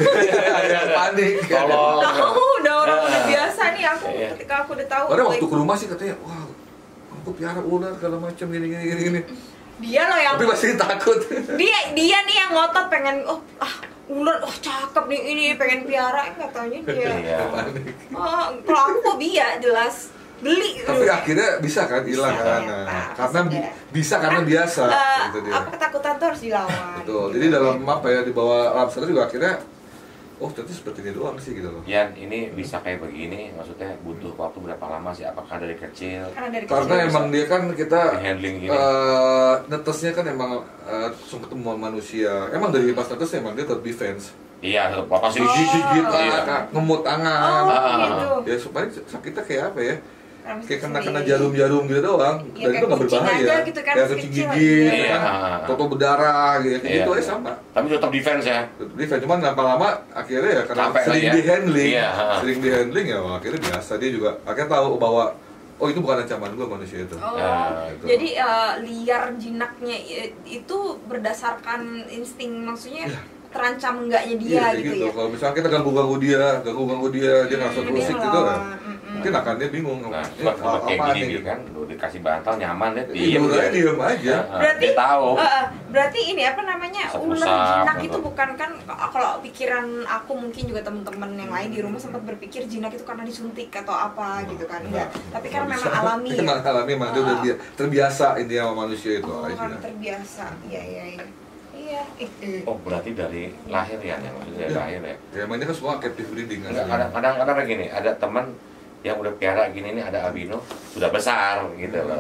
Ada panik. Tolong. Tahu, udah orang udah Ah. biasa nih aku. Iya. Ketika aku udah tahu. Padahal waktu like, ke rumah sih katanya, wah, aku piara ular segala macam gini gini gini gini. dia loh yang Tapi masih takut. dia dia nih yang ngotot pengen oh ah ular, oh cakep nih ini pengen piara, nggak taunya dia. Iya. Oh, kalau aku fobia jelas beli. Tapi akhirnya bisa kan hilang Bisa, kan? ya. Nah, Nah, karena bisa. bi- bisa karena Kan, biasa. eh, Gitu dia. apa ketakutan tuh harus dilawan. Betul. gitu. Jadi dalam apa ya di bawah alam sadar juga akhirnya, oh ternyata seperti ini doang sih gitu loh. Yan, ini bisa kayak begini, maksudnya butuh waktu berapa lama sih? Apakah dari kecil? Karena dari Karena kecil emang dia kan kita Di handling gini. eh, netesnya kan emang eh, langsung ketemu sama manusia. Emang dari pas netes emang dia tetap defense. Iya, apa sih? Oh. Gigit, Iya. ah, ngemut tangan. Oh, Ah. gitu. Ya supaya sakitnya kayak apa ya? Karena Kayak masih kena-kena sendiri. jarum-jarum gitu doang. Iya, Dan kayak itu nggak kucing berbahaya. aja gitu kan, Kayak masih kucing kecil gigit, aja. ya kan? Iya. Toto berdarah gitu. Kayak Iya. gitu aja sama. Tapi tetap defense ya. Defense cuman lama-lama akhirnya ya karena Capek sering lah ya. di handling, Iya, ha. sering di handling ya wah, akhirnya biasa dia juga akhirnya tahu bahwa oh itu bukan ancaman gua manusia itu. Oh, Ya, gitu. jadi eh, liar jinaknya i- itu berdasarkan insting, maksudnya terancam enggaknya dia Iya, kayak gitu, gitu. ya. Kalau misalnya kita ganggu-ganggu dia, ganggu-ganggu dia, dia ngerasa Hmm, terusik dia gitu ngelawan. kan. Mm-mm. Mungkin akan dia bingung. Nah, Ini buat buat kayak apaan gini nih? nih kan, lu dikasih bantal nyaman deh, Iya, diem udah dia. diem aja. Nah, Berarti dia tahu. eh, eh, berarti ini apa namanya ular Usap-usap, jinak gitu. itu bukan kan, kalau pikiran aku mungkin juga teman-teman yang lain di rumah sempat berpikir jinak itu karena disuntik atau apa gitu kan, enggak. Tapi karena memang alami ya. Memang alami, memang dia udah Ah. bia- terbiasa intinya sama manusia itu. Oh, aja. karena terbiasa. Iya, iya, iya. Iya. Eh, eh. Oh, berarti dari lahir ya, ya maksudnya dari Iya. lahir ya. Ya emang ini kan semua captive breeding kan. Enggak, kadang kadang kadang kayak gini, ada teman yang udah piara gini nih, ada albino sudah besar gitu loh.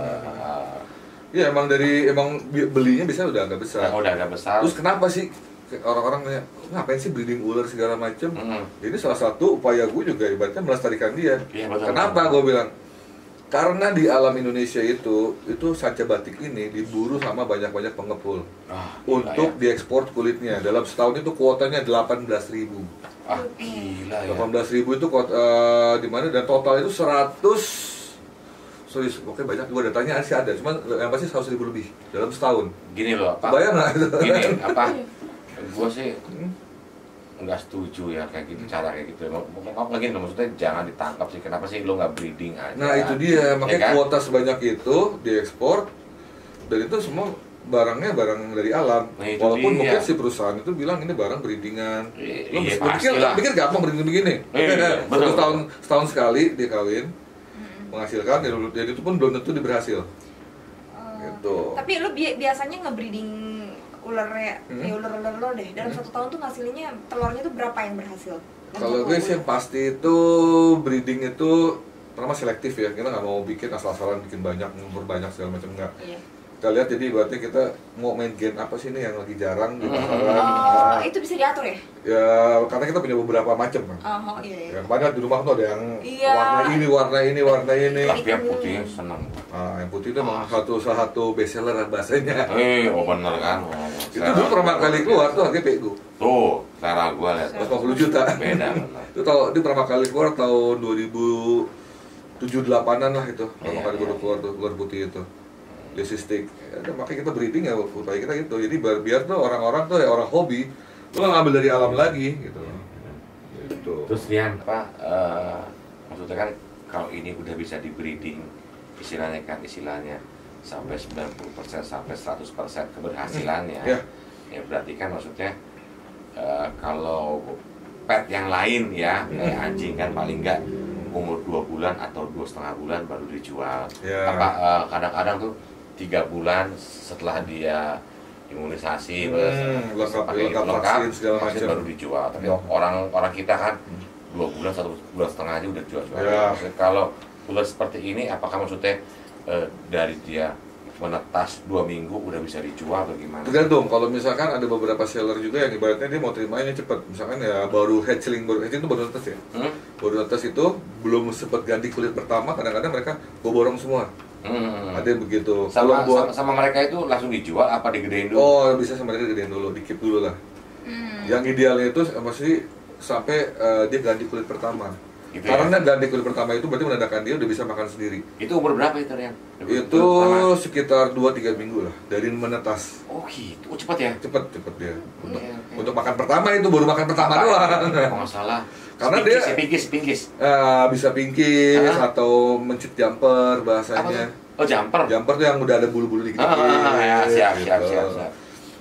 Iya emang dari emang bi- belinya biasanya udah agak besar. Yang udah agak besar. Terus kenapa sih orang-orang nanya ngapain sih breeding ular segala macem? Mm-mm. Ini salah satu upaya gue juga ibaratnya melestarikan dia. Iya, betul. Kenapa gue bilang? Karena di alam Indonesia itu itu sanca batik ini diburu sama banyak-banyak pengepul Ah, gila untuk ya. diekspor kulitnya. Dalam setahun itu kuotanya delapan belas ribu. Ah, gila ya. delapan belas ribu itu kuota eh, di mana dan total itu seratus sorry, oke banyak juga datanya sih ada, cuman yang pasti seratus ribu lebih dalam setahun. Gini loh, Pak. Bayang nggak itu? Gini, apa? Gue sih nggak setuju ya kayak gitu, cara kayak gitu. Mau mau lagi maksudnya jangan ditangkap sih. Kenapa sih lo nggak breeding aja? Nah itu dia, makanya Ya kan? kuota sebanyak itu diekspor dan itu semua barangnya barang dari alam. Nah, itu Walaupun dia. mungkin si perusahaan itu bilang ini barang breedingan. I- Lo iya, bisa pikir, pastilah. pikir gampang breeding begini. Iya, Satu betul, tahun betul. setahun sekali dia kawin, menghasilkan dan dan itu pun belum tentu dia berhasil. Oh. Gitu. Tapi lu bi- biasanya nge-breeding ularnya, Hmm. ya ular-ular lo deh. Dalam Hmm. satu tahun tuh hasilnya telurnya tuh berapa yang berhasil? Dalam Kalau satu gue sih bulan. yang pasti itu breeding itu pertama selektif ya, kita nggak mau bikin asal-asalan bikin banyak, ngumpul banyak segala macam nggak. Iya. Kita lihat jadi berarti kita mau main gen apa sih nih yang lagi jarang di Hmm. pasaran. Oh, Nah, itu bisa diatur ya? ya karena kita punya beberapa macam kan. Oh, iya, iya. Ya, kemarin di rumah tuh ada yang Iya. warna ini, warna ini, warna ini. Tapi yang putih seneng. Nah, yang putih itu emang satu salah satu best seller bahasanya. Eh, oh bener kan? Oh, Itu dulu pertama kali keluar tuh harganya pego. Tuh, cara gue lihat. delapan puluh juta. Beda bener. Itu tahu itu pertama kali keluar tahun dua ribu tujuh delapanan lah itu. Pertama Iya, kali baru iya. keluar tuh ular putih itu. Lesistik. Ya, udah, makanya kita breeding ya upaya kita gitu. Jadi biar, biar tuh orang-orang tuh ya orang hobi tuh nggak ngambil dari alam lagi gitu. Gitu. Terus Rian, apa? eh, maksudnya kan kalau ini udah bisa di breeding, istilahnya kan istilahnya sampai sembilan puluh persen sampai seratus persen keberhasilannya. Iya. Ya berarti kan maksudnya eh, kalau pet yang lain ya, kayak anjing kan paling enggak umur dua bulan atau dua setengah bulan baru dijual. Ya. Apa eh, kadang-kadang tuh tiga bulan setelah dia imunisasi, Hmm, terus lengkap- pakai lengkap vaksin segala vaksin macam. baru dijual. Tapi orang orang kita kan dua bulan satu bulan setengah aja udah jual-jual. Ya. Maksudnya kalau ular seperti ini, apakah maksudnya eh, dari dia menetas dua minggu udah bisa dijual atau gimana? Tergantung, kalau misalkan ada beberapa seller juga yang ibaratnya dia mau terimanya cepet. Misalkan ya baru hatchling, baru hatchling itu baru netes ya. Hmm? Baru netes itu belum sempat ganti kulit pertama, kadang-kadang mereka boborong semua. Hmm. Ada yang begitu. Sama, Kalau buat sama, sama mereka itu langsung dijual apa digedein dulu? oh bisa sama mereka gedein dulu, dikip dulu lah. Hmm. Yang idealnya itu masih sampai eh, dia ganti kulit pertama. Gitu ya? Karena ganti kulit pertama itu berarti menandakan dia udah bisa makan sendiri. Itu umur berapa itu Rian? Itu sekitar dua tiga minggu lah dari menetas. Oh gitu, oh, cepat ya? Cepet cepet dia. Untuk, Oke, oke. untuk makan pertama itu baru makan pertama doang. Kalau nggak salah. Karena Pinggis, dia- ya, pinggis, pinggis. Eh, bisa pingkis Ah. atau mencit jumper Apa bahasanya. tuh? Oh jumper. Jumper tuh yang udah ada bulu-bulu dikit-dikit. Ah, ya, siap, siap, gitu. siap, siap.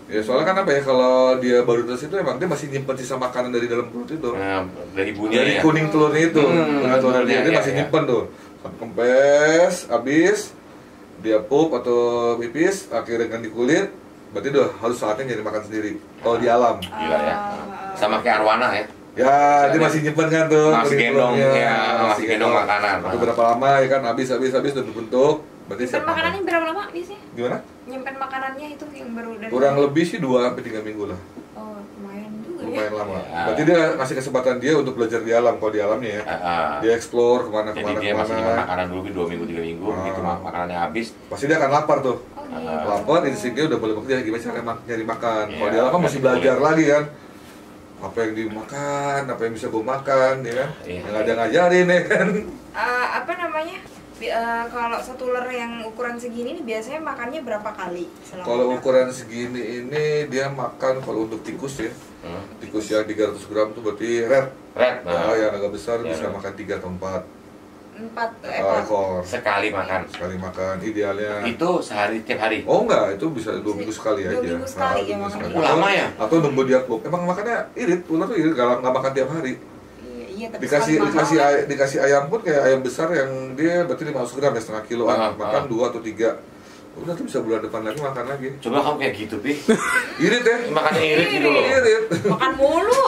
Ya soalnya kan apa ya, kalau dia baru terus itu emang dia masih nyimpen sisa makanan dari dalam perut itu. Nah, dari ibunya Dari ya. kuning telurnya itu, Hmm, kuning telurnya dia, dia ya, masih ya. nyimpen tuh. Sampai kempes, habis dia pup atau pipis, akhirnya kan di kulit, berarti udah harus saatnya nyari makan sendiri. Kalau di alam. Gila ya. Sama kayak arwana ya. Ya, dia masih nyimpen kan tuh. Masih kuning gendong, telurnya, ya, masih gendong makanan. Tapi berapa lama ya kan, habis habis habis udah berbentuk. Berarti Nyimpen siap makanannya makan. berapa lama biasanya? Gimana? Nyimpen makanannya itu yang baru dari Kurang lebih sih dua sampai tiga minggu lah. Oh, lumayan juga ya. Lumayan lama. Ya. Berarti dia ngasih kesempatan dia untuk belajar di alam, kalau di alamnya ya. Ah, ah. Dia explore kemana Jadi kemana dia masih nyimpan kemana. makanan dulu dua minggu tiga minggu, Ah. begitu mak- makanannya habis. Pasti dia akan lapar tuh. Oh, gitu. Ah. Lapar, instingnya udah boleh bekerja gimana cara mak- nyari makan. Kalau Iya, di alam kan mesti kasih belajar kulit. lagi kan. Apa yang dimakan, apa yang bisa gue makan, ya kan? Iya. Yang ada ngajarin ya kan. Eh, apa namanya? Bi- eh, kalau satu ular yang ukuran segini nih biasanya makannya berapa kali? selama Kalau makan? ukuran segini ini dia makan kalau untuk tikus ya. Hmm. Tikus yang tiga ratus gram tuh berarti red. Red, Nah, nah, yang agak besar Ya. bisa makan tiga atau empat Empat eh, ekor. ekor. sekali makan. Sekali makan idealnya. Itu sehari tiap hari. Oh enggak, itu bisa dua minggu sekali Dua aja. minggu sekali Ah, ya dua minggu makan. sekali. Oh, lama ya? Atau nunggu dia klub. Emang makannya irit, ular tuh irit, nggak nggak makan tiap hari. Iya, iya, tapi Dikasih sekali dikasih mahal, ay- dikasih ayam pun kayak ayam besar yang dia berarti lima ratus gram ya, setengah kiloan. Ah, Makan ah. dua atau tiga. Udah tuh bisa bulan depan lagi makan lagi. Coba kamu kayak gitu, Pi. Irit ya? Makannya irit gitu loh. Irit. makan mulu.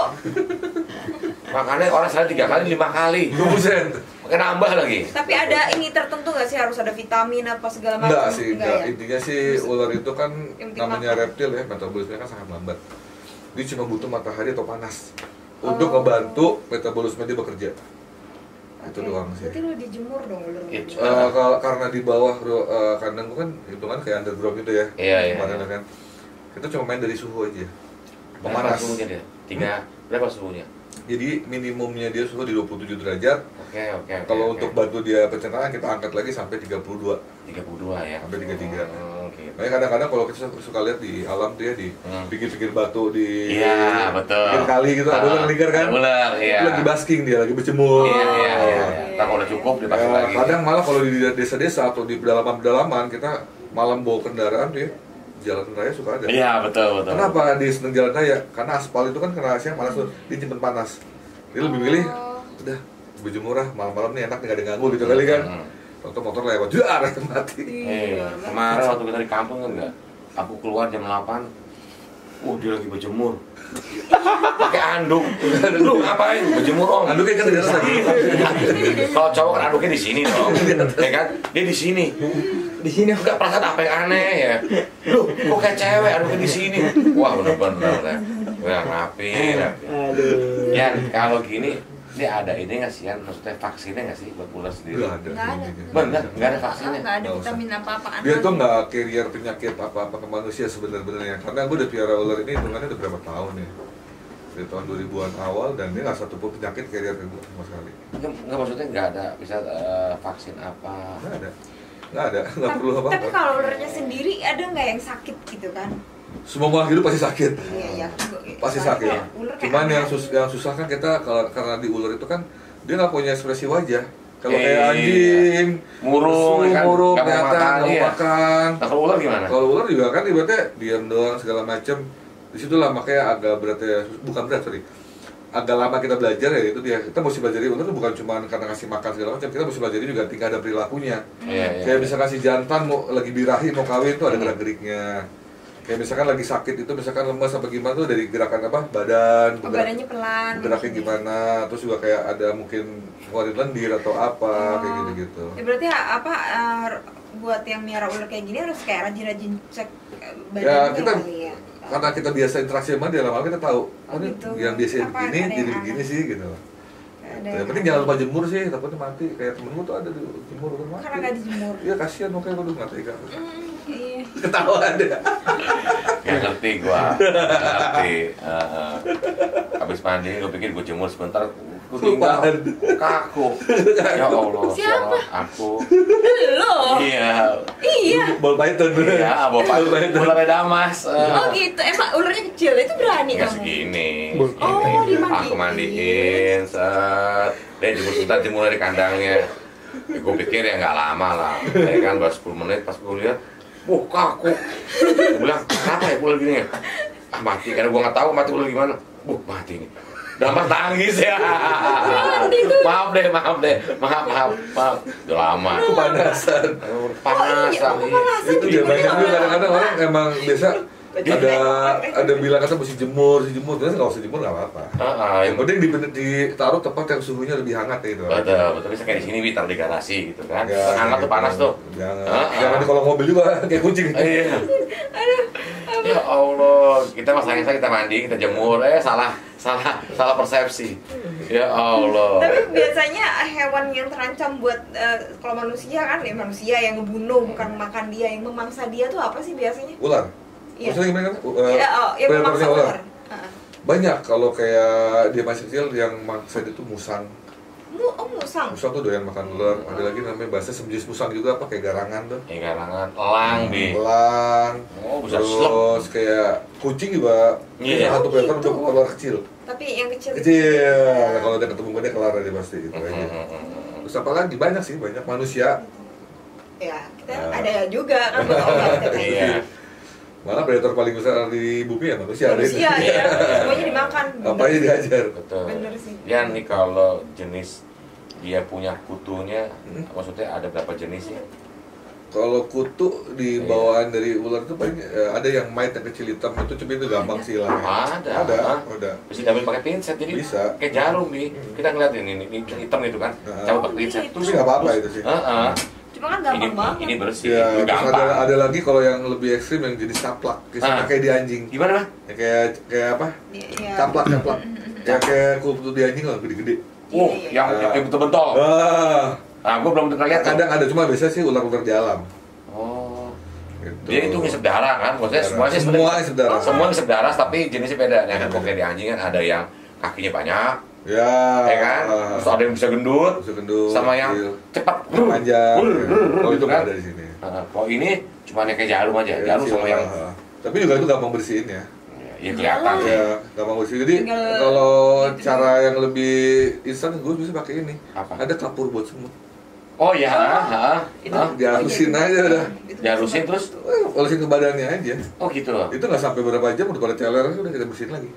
Makannya orang sekali tiga kali, lima kali. Buset. Makin nambah lagi. Tapi ada ini tertentu nggak sih, harus ada vitamin apa segala macam? Enggak sih, enggak. ya? Intinya sih ular itu kan Yang penting namanya makan. reptil ya, metabolismenya kan sangat lambat. Dia cuma butuh matahari atau panas untuk Oh. ngebantu metabolisme dia bekerja. Itu Oke. doang sih. Berarti lu dijemur dong ular. Itu. Eh, kalau karena di bawah uh, kandang gua kan hitungan kayak underground gitu ya. Iya, iya, Kemarin iya. kan. Kita cuma main dari suhu aja. Berapa Pemanas. suhunya dia? Tiga. Berapa suhunya? Jadi minimumnya dia suhu di dua puluh tujuh derajat. Oke, oke. oke, Kalau oke. untuk bantu dia pencernaan kita angkat lagi sampai tiga puluh dua. tiga puluh dua ya. Sampai tiga puluh tiga. Oh, gitu. Makanya kadang-kadang kalau kita suka, suka lihat di alam tuh ya di Hmm. pinggir-pinggir batu di Iya, betul. pinggir kali gitu ada ular ligar kan. Ada ular, iya. Itu lagi basking dia, lagi berjemur. Iya, iya, iya. iya. Ntar kalau udah cukup dia pasang Ya, lagi. kadang malah kalau di desa-desa atau di pedalaman-pedalaman kita malam bawa kendaraan tuh ya, jalan raya suka ada. Iya, betul, betul. Kenapa dia seneng jalan raya? Karena aspal itu kan kena siang panas tuh, dia nyimpen panas. Dia lebih milih, Oh. udah berjemur lah malam-malam nih enak nih gak ada ganggu gitu kali kan. Hmm. Tonton motor lewat, juar mati. Eh, kemarin waktu kita di kampung kan enggak, aku keluar jam delapan, uh dia lagi berjemur, pakai anduk, lu ngapain berjemur om? Anduknya kan di atas lagi. Kalau cowok kan anduknya di sini dong, ya kan? Dia di sini, di sini nggak perasaan apa yang aneh ya? Lu kok kayak cewek anduknya di sini? Wah bener-bener lah, udah rapi, rapi. Aduh. Ya kalau gini, ini ada ini nggak sih kan? Maksudnya vaksinnya nggak sih buat ular sendiri? Nggak ada. Nggak ada. Bener, nggak ada vaksinnya. Nggak ada Nggak usah. vitamin apa-apaan. Dia tuh lagi. nggak carrier penyakit apa-apa ke manusia sebenarnya. Karena gue udah piara ular ini hitungannya udah berapa tahun ya? Dari tahun dua ribuan awal dan dia nggak satu pun penyakit carrier ke gue sama sekali. Nggak, nggak, maksudnya nggak ada bisa eh, vaksin apa? Nggak ada. Nggak ada. Nggak Tapi- perlu apa-apa. Tapi kalau ularnya sendiri ada nggak yang sakit gitu kan? Semua makhluk hidup pasti sakit. Iya, iya. Pasti Soalnya sakit. kalau ular kayak Cuman aneh yang, aja. sus yang susah kan kita kalau karena di ular itu kan dia nggak punya ekspresi wajah. Kalau Iya. kayak anjing, Murung, lesu, kan? murung, Nggak mau kelihatan, makan, nggak mau iya. makan. Nah kalau ular gimana? Kalau ular juga kan ibaratnya diam doang segala macem. Disitulah makanya agak berat ya, bukan berat sorry. Agak lama kita belajar ya itu dia. Kita mesti belajar ular itu bukan cuma karena kasih makan segala macam. Kita mesti belajar juga tingkah dan perilakunya. Iya, iya. Kayak bisa kasih jantan mau lagi birahi mau kawin tuh ada Hmm. gerak-geriknya. Kayak misalkan lagi sakit itu misalkan lemas apa gimana tuh dari gerakan apa badan, Oh, bergerak- badannya pelan. geraknya gimana, terus juga kayak ada mungkin ngeluarin lendir atau apa kayak Oh. gitu-gitu. Ya berarti apa eh, buat yang miara ular kayak gini harus kayak rajin-rajin cek eh, badannya Ya kita kali ya. karena kita biasa interaksi sama dia lama-lama kita tahu. Oh, Oh, ini gitu. yang biasa Apa begini ada yang jadi aneh? begini sih gitu. Ada Ya, yang penting aneh. jangan lupa jemur sih, takutnya mati. Kayak temen gue tuh ada di jemur udah mati. Karena nggak dijemur. Iya kasihan makanya gue udah nggak tega. Hmm, iya. Ketawa ada. Gak ngerti gua, gak ngerti. Heeh. Habis mandi, gua pikir gua jemur sebentar, gua tinggal Lupaan. kaku. Ya Allah, Siapa? aku. Lo. Iya, Iya. Ball python. iya, bapak Ball python. ular damas. eh. Oh gitu. Emang ularnya kecil itu berani Nggak kamu? segini. Oh, segini. dimandiin. Aku mandiin, set. Dia jemur sebentar, jemur dari kandangnya. Ya, gue pikir ya nggak lama lah. Ya kan, baru sepuluh menit pas gue lihat, Wah kaku. Gue bilang, kenapa ya ular gini ya? Ah mati, karena gue nggak tahu mati ular gimana. Wah mati nih. Dapat tangis ya. Maaf deh, maaf deh, maaf, maaf, maaf. Udah lama. Kepanasan. Panas Oh, iya, kali. Itu dia banyak juga kadang-kadang orang emang biasa ada ada bilang kata mesti jemur, mesti jemur, terus nggak usah jemur nggak apa-apa. Ah, Yang penting di- ditaruh tempat yang suhunya lebih hangat gitu. betul, betul. Bisa kayak di sini, Bi, taruh di garasi gitu kan. Ya, Hangat tuh gitu. panas tuh. Jangan, Ah, jangan ah. di kolong mobil juga kayak kucing. Iya. Ya Allah, kita masangnya kita mandi, kita jemur, eh salah, salah, salah persepsi. Ya Allah. Tapi biasanya hewan yang terancam buat eh, kalau manusia kan ya manusia yang ngebunuh bukan makan dia, yang memangsa dia tuh apa sih biasanya? Ular. Iya. Maksudnya gimana? Uh, Ya, oh, yang memangsa predatornya ular. Heeh. Banyak kalau kayak dia masih kecil yang mangsa itu musang. Mu, oh musang. Musang tuh doyan makan ular. Ada lagi namanya bahasa sejenis musang juga apa kayak garangan tuh. Ya garangan, elang, Bi. Elang. Oh, bisa slep. Terus kayak kucing juga. Iya. Bisa satu predator Gitu. untuk ular kecil. Tapi yang kecil. Kecil. Nah, kalau udah ketemu dia kelar dia pasti gitu aja. Hmm. Terus apa lagi? Banyak sih, banyak manusia. Ya, kita Ya. ada juga kan buat obat katanya. Iya. Malah predator paling besar di bumi ya manusia. Manusia ya, semuanya dimakan. Apa aja dihajar. Betul. Bener sih. Ya nih kalau jenis dia punya kutunya, Hmm. maksudnya ada berapa jenisnya? Kalau kutu di Iya. bawaan dari ular itu paling eh, ada yang mite yang kecil hitam itu cuma itu gampang sih hilangnya. Ada. Ada, Hah? ada. Bisa diambil pakai pinset, jadi Bisa. kayak jarum, Bi. Hmm. Kita ngeliatin ini, ini hitam itu kan, Nah. cabut pakai pinset. Gitu. Terus nggak apa-apa itu sih. Heeh. Cuma kan Ini, gampang banget. ini bersih, Ya, ini terus gampang. ada ada lagi kalau yang lebih ekstrim yang jenis caplak, Ah. kayak kayak di anjing. Gimana, Bang? Ya, kayak kayak apa? Iya. Caplak, caplak. Ya kayak kutu di anjing lah gede-gede. Oh, Iya, yang iya. yang bentul-bentul. Ah, Nah, gua belum pernah lihat. tuh. kadang ada cuma biasanya sih ular-ular di alam. Oh. Gitu. Dia itu ngisep darah kan? Maksudnya Darah. semuanya Semua sebenarnya- ngisep darah. Semua ngisep darah, tapi jenisnya beda. Nah, kan Beda. kayak di anjing kan ada yang kakinya banyak, Ya. ya kan? Terus ada yang bisa gendut, Bisa gendut, sama yang kecil, cepat panjang. Brr, Ya. brr, brr, Oh itu gitu nggak kan? ada di sini. Nah, kalau ini cuma yang kayak jarum aja, Ya, jarum kecil, sama yang ah. Tapi juga itu gampang bersihin ya. ya kelihatan sih. Ya, gampang bersihin. Jadi Tinggal- kalau cara yang lebih instan gue bisa pakai ini. Apa? Ada kapur buat semut. Oh ya, ha, Itu. ha. Dihalusin aja udah. Itu Dihalusin bisa terus? Eh, Halusin ke badannya aja. Oh gitu loh. Itu nggak sampai berapa jam udah pada celer udah kita bersihin lagi.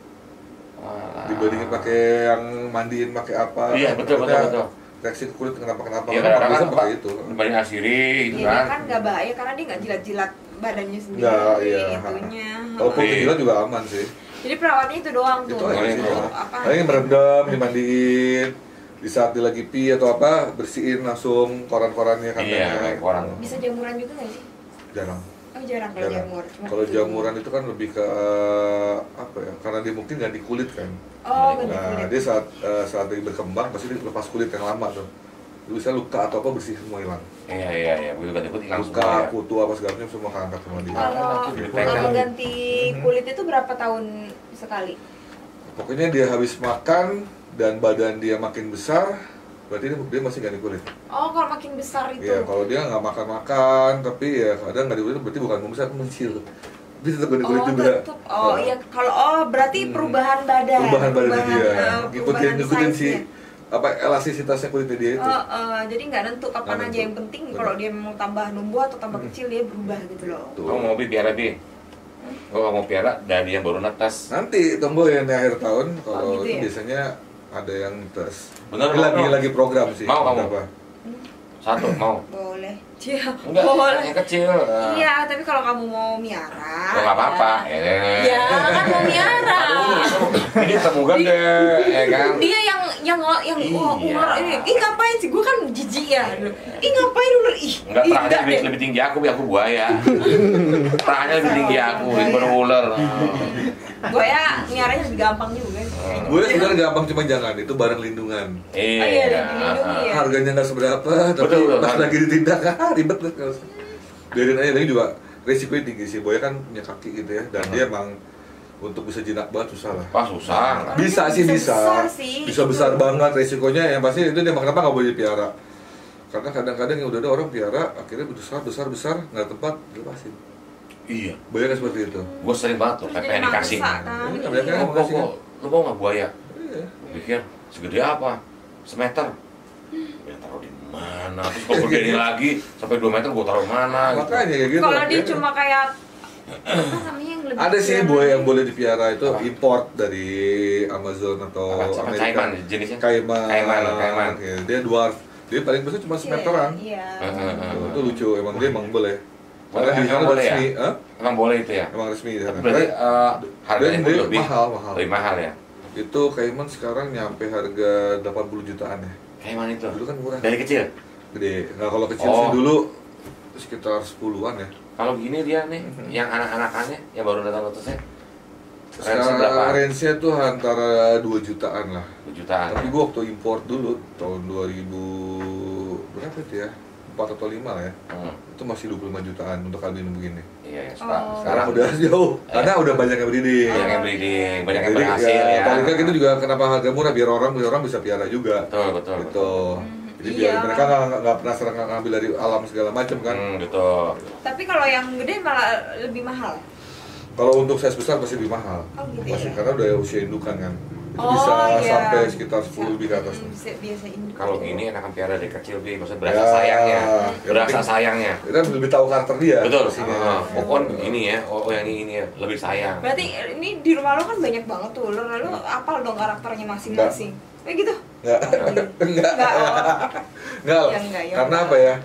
Wah. Dibandingin pakai yang mandiin pakai apa? Iya, betul, betul, Maksudnya betul. Reaksi ke kulit kenapa kenapa? Iya Kenapa kadang-kadang bisa kan pakai itu. banyak asiri gitu Iya, kan. dia kan nggak bahaya karena dia nggak jilat-jilat badannya sendiri, Nggak, iya. itunya. Walaupun Iya. kejilat juga aman sih. Jadi perawatnya itu doang tuh. Itu aja sih. Untuk apa? Paling merendam, dimandiin, di saat dia lagi pi atau apa bersihin langsung koran-korannya kan. Iya, kayak koran. Bisa jamuran juga nggak sih? Jarang. Oh jarang kalau Jarang. jamur. Cuma Kalau itu. jamuran itu kan lebih ke apa ya? Karena dia mungkin ganti kulit kan. Oh ganti Nah, kulit. dia saat eh, saat dia berkembang pasti dia lepas kulit yang lama tuh. Dia bisa luka atau apa bersih semua hilang. Iya iya iya, begitu ganti kulit hilang Luka, semua ya. kutu apa segala macam semua keangkat sama dia. Kalau Aku dipegang. kalau ganti kulit itu berapa tahun sekali? Pokoknya dia habis makan dan badan dia makin besar, berarti dia, dia masih ganti kulit. Oh kalau makin besar itu. Iya, kalau dia nggak makan-makan, tapi ya kadang ganti kulit berarti bukan membesar, mengecil. Tapi tetap ganti kulit Oh, juga. tetep. Oh iya, kalau oh berarti Hmm. perubahan badan. Perubahan badan dia, eh, ngikutin perubahan ngikutin si size-nya. apa elastisitasnya kulitnya dia itu. Oh, eh, jadi nggak nentu kapan Nggak aja nentu. yang penting Benar. kalau dia mau tambah numbuh atau tambah Hmm. kecil dia berubah gitu loh. Tuh. Kamu mau bi piara bi? Gua nggak mau piara dari yang baru netas. Nanti tunggu ya di akhir tahun kalau gitu itu ya? biasanya ada yang tes. Bener, Ini mau, lagi mau. lagi program sih. Mau kamu? Berapa? Satu mau? Boleh. Iya, Enggak, boleh. yang kecil. eh. Iya, tapi kalau kamu mau miara. Oh, nggak apa-apa. Ya, Eh. ya kan mau miara. Ini temu gede, ya kan? Dia yang yang yang wah, Iya. ular ini. Ih ngapain sih? Gue kan jijik ya. Ih ngapain ular? Ih. Enggak, ih, terahnya lebih, deh. lebih tinggi aku, bi aku buaya. Terahnya lebih tinggi aku, ini baru ular. Gue ya miaranya lebih gampang juga. kayaknya. Gue sebenarnya gampang cuma jangan itu barang lindungan. Iya. Oh, iya, dilindungi ya. Harganya nggak seberapa, tapi Betul, betul. pas lagi ditindak ah, ribet banget. Nggak usah. Biarin aja, tapi juga resikonya tinggi sih. Boya kan punya kaki gitu ya, dan Hmm. dia emang untuk bisa jinak banget susah lah. Wah susah. Bisa sih Bisa bisa, besar sih, bisa itu. besar banget resikonya. Yang pasti itu dia kenapa nggak boleh dipiara? Karena kadang-kadang yang udah ada orang piara akhirnya besar besar besar nggak tempat dilepasin. Iya. Boya kan seperti itu. Gue sering banget tuh, Terus pengen jadi dikasih. mangsa, kan? Iya, banyak Iya. yang Oh, kok, kok, lu mau nggak buaya? Iya. Pikir segede apa? Semeter. Ya taruh di mana? Terus kalau gedein lagi sampai dua meter gue taruh mana? Makanya gitu. kayak gitu. Kalau dia ya. cuma kayak apa namanya yang lebih Ada sih kecil buaya lagi. yang boleh dipiara itu Apa? import dari Amazon atau Apa, apa Amerika. Caiman jenisnya? Kaiman. Kaiman, Kaiman. Ya, dia dwarf. Dia paling besar cuma Iya, semeteran. Iya. Heeh, heeh. Tuh, itu lucu, emang dia emang boleh. Karena Boleh, di sana emang boleh ya? resmi, Hah? Emang boleh itu ya? Emang resmi di Tapi sana. berarti uh, harganya dia- pun dia lebih mahal, mahal. lebih mahal ya? Itu Kaiman sekarang nyampe harga delapan puluh jutaan ya. Kaiman itu? Dulu kan murah. Dari kecil? Gede. Nah kalau kecil Oh. sih dulu sekitar sepuluhan ya. Kalau gini dia nih, yang anak-anakannya yang baru datang ke saya, range Sekarang berapa? range-nya tuh antara dua jutaan lah. dua jutaan. Tapi gua waktu import dulu tahun dua ribu berapa itu ya? empat atau lima lah ya. Hmm, Itu masih dua puluh lima jutaan untuk albino begini. iya ya, sekarang, Oh. sekarang Sekarang udah jauh karena udah banyak yang breeding. banyak yang breeding, banyak yang Jadi, berhasil ya. Paling nggak kita juga kenapa harga murah biar orang biar orang bisa piara juga. Betul, betul. Gitu. Jadi Iya. biar mereka nggak nggak- nggak penasaran nggak ngambil dari alam segala macam kan. Hmm, betul. Tapi kalau yang gede malah lebih mahal. Kalau untuk size besar pasti lebih mahal. Oh, gitu Pasti ya? karena udah usia indukan kan. Itu Oh, bisa iya. sampai sekitar sepuluh lebih ke atas. Hmm, bisa biasa induk. Kalau gini enakan piara dari kecil, Bi. Maksudnya berasa Ya, sayangnya. yang Berasa penting- sayangnya. Kita lebih tahu karakter dia. Betul. pastinya. Ah, pokoknya begini ya. Oh, oh, yang ini ini ya, lebih sayang. Berarti ini di rumah lo kan banyak banget tuh ular, lalu apal dong karakternya masing-masing. Kayak gitu. Enggak. Enggak. Enggak. Oh. Enggak. Ya, enggak, ya Karena enggak. apa ya?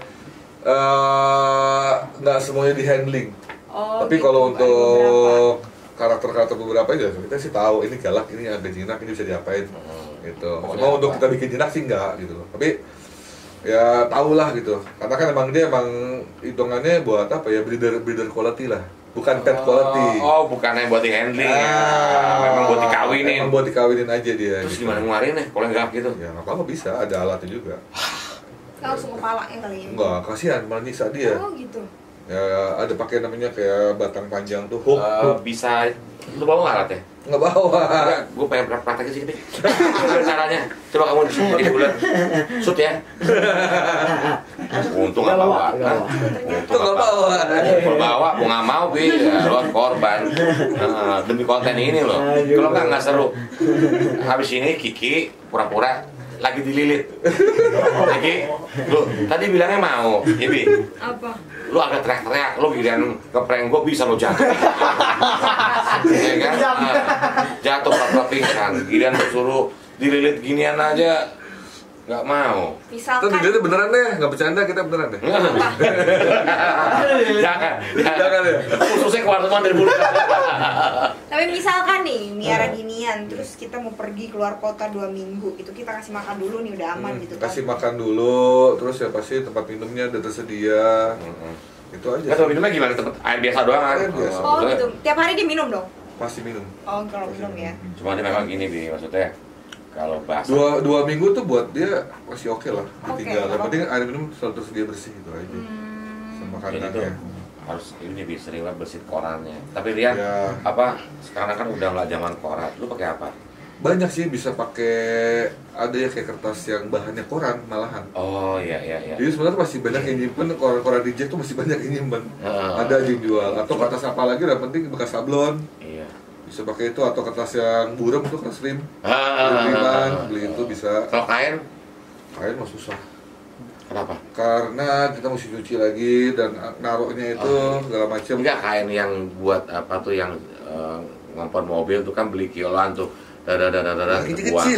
Eh, enggak semuanya di handling. Oh, Tapi gitu. kalau Ada beberapa. untuk karakter-karakter beberapa aja kita sih tahu ini galak, ini agak jinak, ini bisa diapain Hmm. gitu. Pokoknya Cuma untuk apa? kita bikin jinak sih enggak gitu loh. Tapi ya tahulah gitu. Karena kan emang dia emang hitungannya buat apa ya? Breeder breeder quality lah. Bukan pet quality. Oh, bukan yang buat di handling ya. Ah, Memang buat dikawinin. Emang buat dikawinin aja dia. Terus gitu. gimana ngeluarinnya kalau nggak gitu? Ya nggak apa-apa bisa, ada alatnya juga. Langsung kepalanya kali ya. Enggak, kasihan malah nyiksa dia. Oh, gitu. Ya ada pakai namanya kayak batang panjang tuh hook. Eh, hook. bisa lu bawa nggak alatnya? Nggak bawa. Enggak, gue pengen praktekin sih deh. Gimana caranya? Coba kamu jadi bulan. Shoot ya. Untung nggak bawa. Hah? Untung nggak bawa. Kalau bawa, mau nggak mau, Bi. Ya, lo harus korban. Nah, demi konten ini loh. Kalau nggak nggak seru. Habis ini Kiki pura-pura lagi dililit. Kiki, lu tadi bilangnya mau, ya Bi. Apa? Lu agak teriak-teriak, lu giliran keprank gue bisa lo jatuh. Ya kan? Nah, jatuh pura-pura pingsan. Giliran suruh dililit ginian aja nggak mau. Terus Misalkan dia beneran deh, nggak bercanda kita beneran deh. Jangan, Jangan ya. khususnya keluar teman dari mulut. tapi misalkan nih miara Ah. ginian terus kita mau pergi keluar kota dua minggu itu kita kasih makan dulu nih udah aman Hmm, gitu kan. kasih makan dulu, terus ya pasti tempat minumnya udah tersedia. Itu aja. Kan minumnya gimana? Tempat air biasa doang kan? Air biasa. Oh betul. gitu. Tiap hari dia minum dong. Masih minum. Oh kalau minum ya. Cuma dia memang gini Bi, maksudnya kalau bahasa Dua dua minggu tuh buat dia masih oke lah. Oke, Ditinggal. Yang oke. penting air minum selalu tersedia bersih gitu aja. Hmm. Sama jadi tuh kandangnya. harus ini Bi, seringlah bersihin korannya. Tapi Rian, Ya. apa sekarang kan udah nggak zaman koran, lu pakai apa? Banyak sih bisa pakai ada ya kayak kertas yang bahannya koran malahan. Oh iya iya iya. Jadi sebenarnya masih banyak yang nyimpen koran-koran D J tuh masih banyak yang nyimpen. Heeh. Ada aja yang jual atau kertas apa lagi yang penting bekas sablon. Iya. Bisa pakai itu atau kertas yang burem tuh kertas rim. Ah, Riman, beli itu bisa. Kalau kain, Kain mah susah. kenapa? Karena kita mesti cuci lagi dan naruhnya itu Oh, segala macam. Enggak kain yang buat apa tuh yang eh, ngompor mobil tuh kan beli kiloan tuh. Dadah dadah dadah. Nah, kecil-kecil.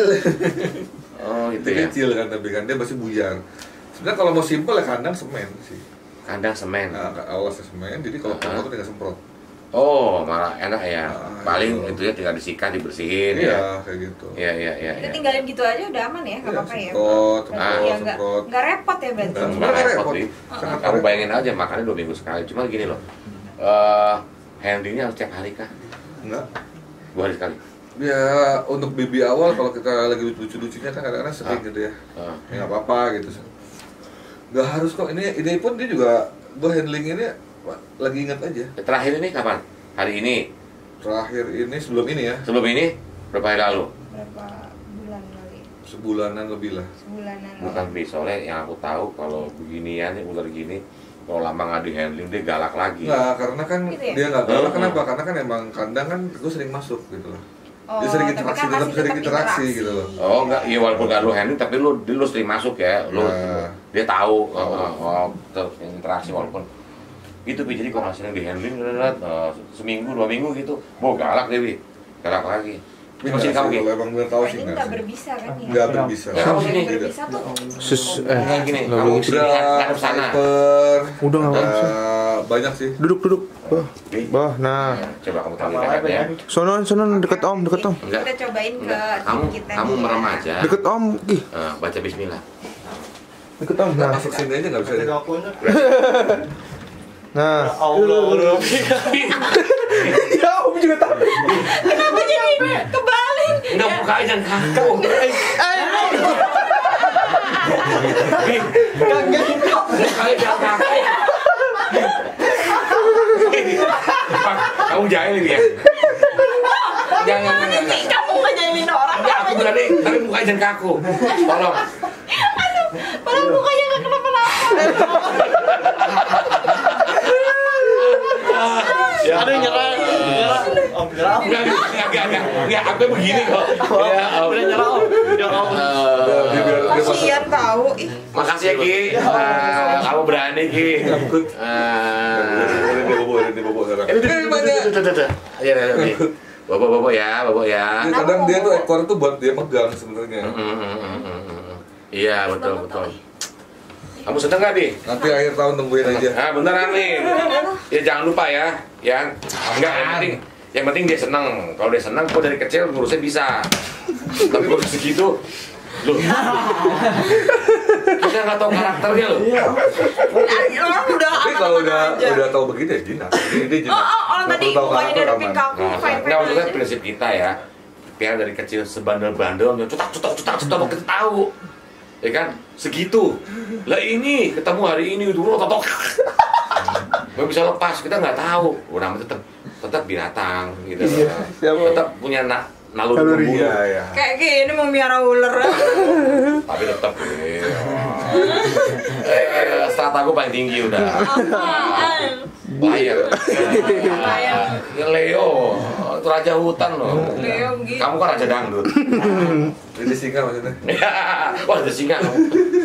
Oh itu ya. Kecil kan tapi kan dia masih buyar. Sebenarnya kalau mau simpel ya kandang semen sih. Kandang semen. Nah, alasnya semen, jadi kalau Ah. kotor tuh tinggal semprot. Oh malah enak ya. Ah, Paling itu. itu ya tinggal disikat dibersihin Iya, ya. kayak gitu. Iya iya iya. Kita Ya. tinggalin gitu aja udah aman ya, nggak Iya, apa-apa ya. semprot, Berarti semprot, ya nggak semprot. nggak repot ya berarti. Enggak. Nggak Sebenarnya repot repot. Bi. Sangat Kamu repot. bayangin aja makannya dua minggu sekali. Cuma gini loh. Eh handlingnya harus tiap hari kah? Enggak. Dua hari sekali. Ya untuk baby awal kalau kita lagi lucu-lucunya kan kadang-kadang sering Ah. gitu ya. Ah. Ya nggak apa-apa gitu. Nggak harus kok. Ini ini pun dia juga gue handling ini lagi ingat aja. Terakhir ini kapan? Hari ini. Terakhir ini sebelum ini ya Sebelum ini berapa hari lalu? Berapa bulan kali? sebulanan lebih lah. Sebulanan. Bukan Bi, soalnya yang aku tahu kalau beginian nih ular gini kalau lama nggak di handling dia galak lagi. Nggak, karena kan Gitu ya? dia nggak galak. Hmm. Kenapa? Karena kan emang kandang kan gue sering masuk gitu loh. Oh, dia sering tapi interaksi, kan tetap masih sering tetap interaksi interaksi. gitu loh. Oh enggak, iya walaupun nggak lu handling tapi lu lu sering masuk ya, lu Ya. dia tahu oh, oh, oh, terus interaksi walaupun itu Bi. Jadi kalau nggak sering di handling uh, seminggu dua minggu gitu, mau galak deh Bi, galak lagi. Tapi Masih nggak kamu sih, Ki? kalau emang bener tahu Oh, sih ini nggak nggak sih. berbisa kan ya? Nggak berbisa. Ya, kamu Kalau sini. yang berbisa tuh Sus, eh, Kayak gini, nggak kamu boleh sini gitu. ngadep sana. Viper, Udah nggak ada usah. banyak sih. Duduk, duduk. Bah, Bi, bah, nah. coba kamu tahu ya. Sono, sono deket om, deket om. Enggak. Kita cobain ke Enggak, kamu tim kita kamu nih ya. merem aja. Deket om, ih, Eh, baca bismillah. deket om. Nah, Masuk sini aja nggak bisa deh. nah. Allah. Ya, om juga tahu. Kenapa jadi kebalik? Enggak buka aja kaku. Bi, buka aja kaku. Bang, kamu jahil ini ya? Jangan, jangan, jangan. Kamu ngejailin orang. Ya, aku berani, tapi buka aja kaku. Tolong. Padahal mukanya nggak kenapa-napa. Ya, Aduh nyerah, nyerah. Om nyerah. Enggak, enggak, enggak, enggak, enggak, aku begini kok. Ya, Om udah nyerah Om. Ya Om. Udah, dia biar dia masuk. Kasian tahu. Ih, Makasih ya Ki, Eh, kamu berani Ki. Eh, Boleh dia bobo, dia bobo sekarang. Eh, udah, udah, udah, udah, udah, udah. Ayo, ayo, ayo. Bobo, bobo ya, bobo ya. Dia kadang dia tuh ekor tuh buat dia megang sebenarnya. Mm, mm, mm, mm, mm. Iya, betul, betul. Kamu seneng gak, Bi? Nanti akhir tahun tungguin aja. Ah, beneran nih. Ya jangan lupa ya, ya. Enggak, yang penting, yang penting dia seneng. Kalau dia seneng, kok dari kecil ngurusnya bisa. Tapi kalau segitu, loh. Kita nggak tahu karakternya loh. orang udah Tapi aman kalau udah aja. udah tahu begitu ya jinak. Ini dia jinak. Oh, oh, oh, Nggak tadi perlu tahu mukanya karakter, dari aman. kaku, Nah, fine nah, maksudnya fine. prinsip kita ya, biar dari kecil sebandel-bandel, cutak, cutak, cutak, cutak, kita tahu, ya kan, segitu. Lah ini ketemu hari ini dulu, totok, nggak bisa lepas, kita nggak tahu. Oh, namanya tetap tetap binatang, gitu. Tetap punya na naluri Naluri, berburu. Iya, iya. Kayak gini mau miara ular. Tapi tetap, eh, eh, strata gue paling tinggi udah. Apaan? Bayar. Ya Leo, itu raja hutan loh. Leo gitu. Kamu kan raja dangdut. Ini singa maksudnya. Wah, ada singa kamu.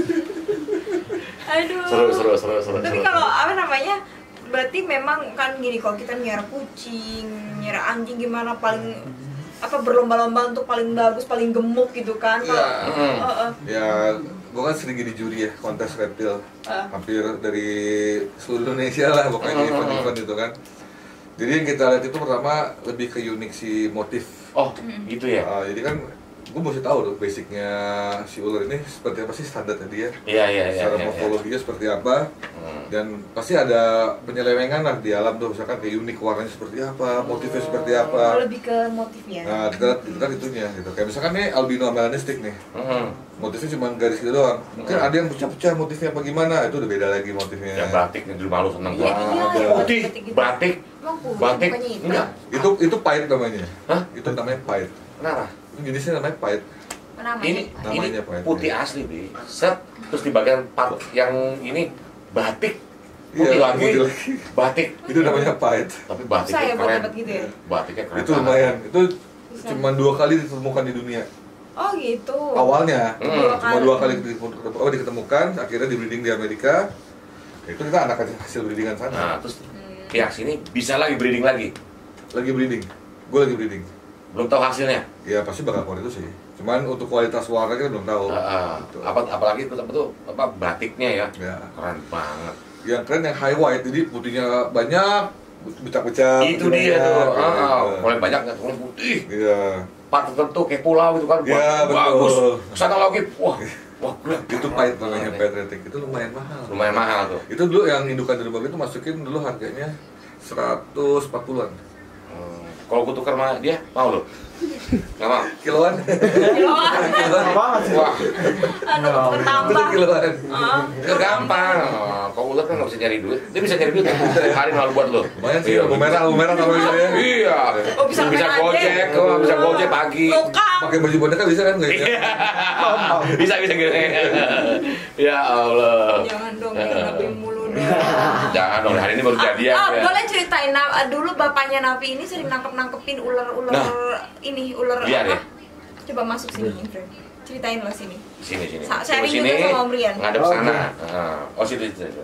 Aduh. Seru, seru, seru, seru. Tapi seru. kalau apa namanya? Berarti memang kan gini, kalau kita miara kucing, miara anjing gimana paling apa berlomba-lomba untuk paling bagus, paling gemuk gitu kan? Kalau Iya. Mm. oh, oh. Ya, gua kan sering jadi juri ya kontes reptil. Ah. Hampir dari seluruh Indonesia lah pokoknya Mm. event-event itu kan. Jadi yang kita lihat itu pertama lebih ke unik si motif. Oh, gitu ya? Ah, jadi kan gue mesti tahu tuh basicnya si ular ini seperti apa sih standarnya dia. Iya, iya, iya. Secara iya, iya. morfologinya seperti apa. Hmm. Dan pasti ada penyelewengan lah di alam tuh, misalkan kayak unik warnanya seperti apa, motifnya seperti Oh, apa. lebih ke motifnya. Nah, kita lihat, kita lihat itunya gitu. Kayak misalkan nih albino melanistik nih. Mm-mm. Motifnya cuma garis gitu doang. Mungkin Hmm. ada yang pecah-pecah motifnya apa gimana, itu udah beda lagi motifnya. Yang batik nih dulu malu seneng Iya, gua. iya, ada. yang Putih, gitu. batik, Emang putih, batik. bukannya hitam? Enggak. Itu itu pahit namanya. Hah? Itu namanya pahit. Kenapa? Itu jenisnya namanya pahit. Namanya? Ini Namanya ini apa ya? putih asli, Bi. Set, terus di bagian part yang ini batik. Iya, Putih lagi, putih lagi. batik. Itu namanya pahit. Tapi Susah batiknya ya buat keren. dapat gitu ya? Batiknya keren. Itu banget. lumayan. Itu Bisa. cuma dua kali ditemukan di dunia. Oh gitu. Awalnya Hmm. Dua cuma dua kali ditemukan, oh, diketemukan, akhirnya di breeding di Amerika. Itu kita anak hasil breedingan Nah, sana. terus Hmm. pihak sini bisa lagi breeding lagi. Lagi breeding. Gue lagi breeding. Belum tahu hasilnya. Ya pasti bakal keluar itu sih. Cuman untuk kualitas warna kita belum tahu. Heeh. Gitu. apa apalagi itu apa tuh apa batiknya ya. Ya. Keren banget. Yang keren yang high white, jadi putihnya banyak, pecah-pecah. Itu putih dia banyak, tuh. gitu. Heeh. Mulai banyak nggak mulai putih. Iya. Part tertentu kayak pulau itu kan. Ya, wah, betul. bagus. Kesana lagi. Wah. Wah, gila. Itu pahit namanya pahit retik. Itu lumayan mahal. Lumayan mahal tuh. Itu dulu yang indukan di rumah itu masukin dulu harganya seratus empat puluhan. Hmm. Kalau gue tukar sama dia, mau lo? Nggak mau? Kiloan. Kiloan. Kiloan. Banget sih. Wah, Aduh, Itu bertambah. kiloan. Ah. itu gampang. Kalau ular kan nggak bisa nyari duit. Dia bisa nyari duit ya? Hari malu buat lo. Lumayan sih, lampu merah, lampu merah kalau bisa ya. Iya. Oh, bisa bisa main gojek, aja. oh, bisa gojek pagi. Tukang. Pakai baju boneka bisa kan nggak ya? Iya. bisa bisa gitu. Ya Allah. Jangan dong, jangan lebih mulu dong. Jangan dong, hari ini baru jadian Ah, ya. boleh cerita ceritain nah, dulu bapaknya Nafi ini sering nangkep-nangkepin ular-ular Nah. ini, ular Biar apa? ya. Coba masuk sini, Infren. Ceritain lah sini. Sini sini. Sa- Coba sharing sini. juga sama Om Rian. Ngadep Oh, sana. iya. Nah. Oh situ situ. situ.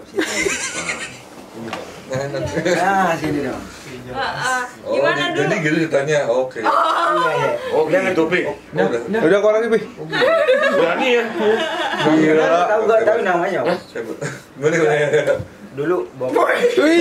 Nah, sini dong. Ah, ah. Oh, Gimana di- dulu? jadi gitu ceritanya. Oke. Iya, iya. Oh gitu, Pi. Oh, udah. Udah keluar lagi, Pi. Berani ya. Gila, tahu enggak tahu namanya? Om? Siapa? Gimana gimana? Dulu bokap. Wih.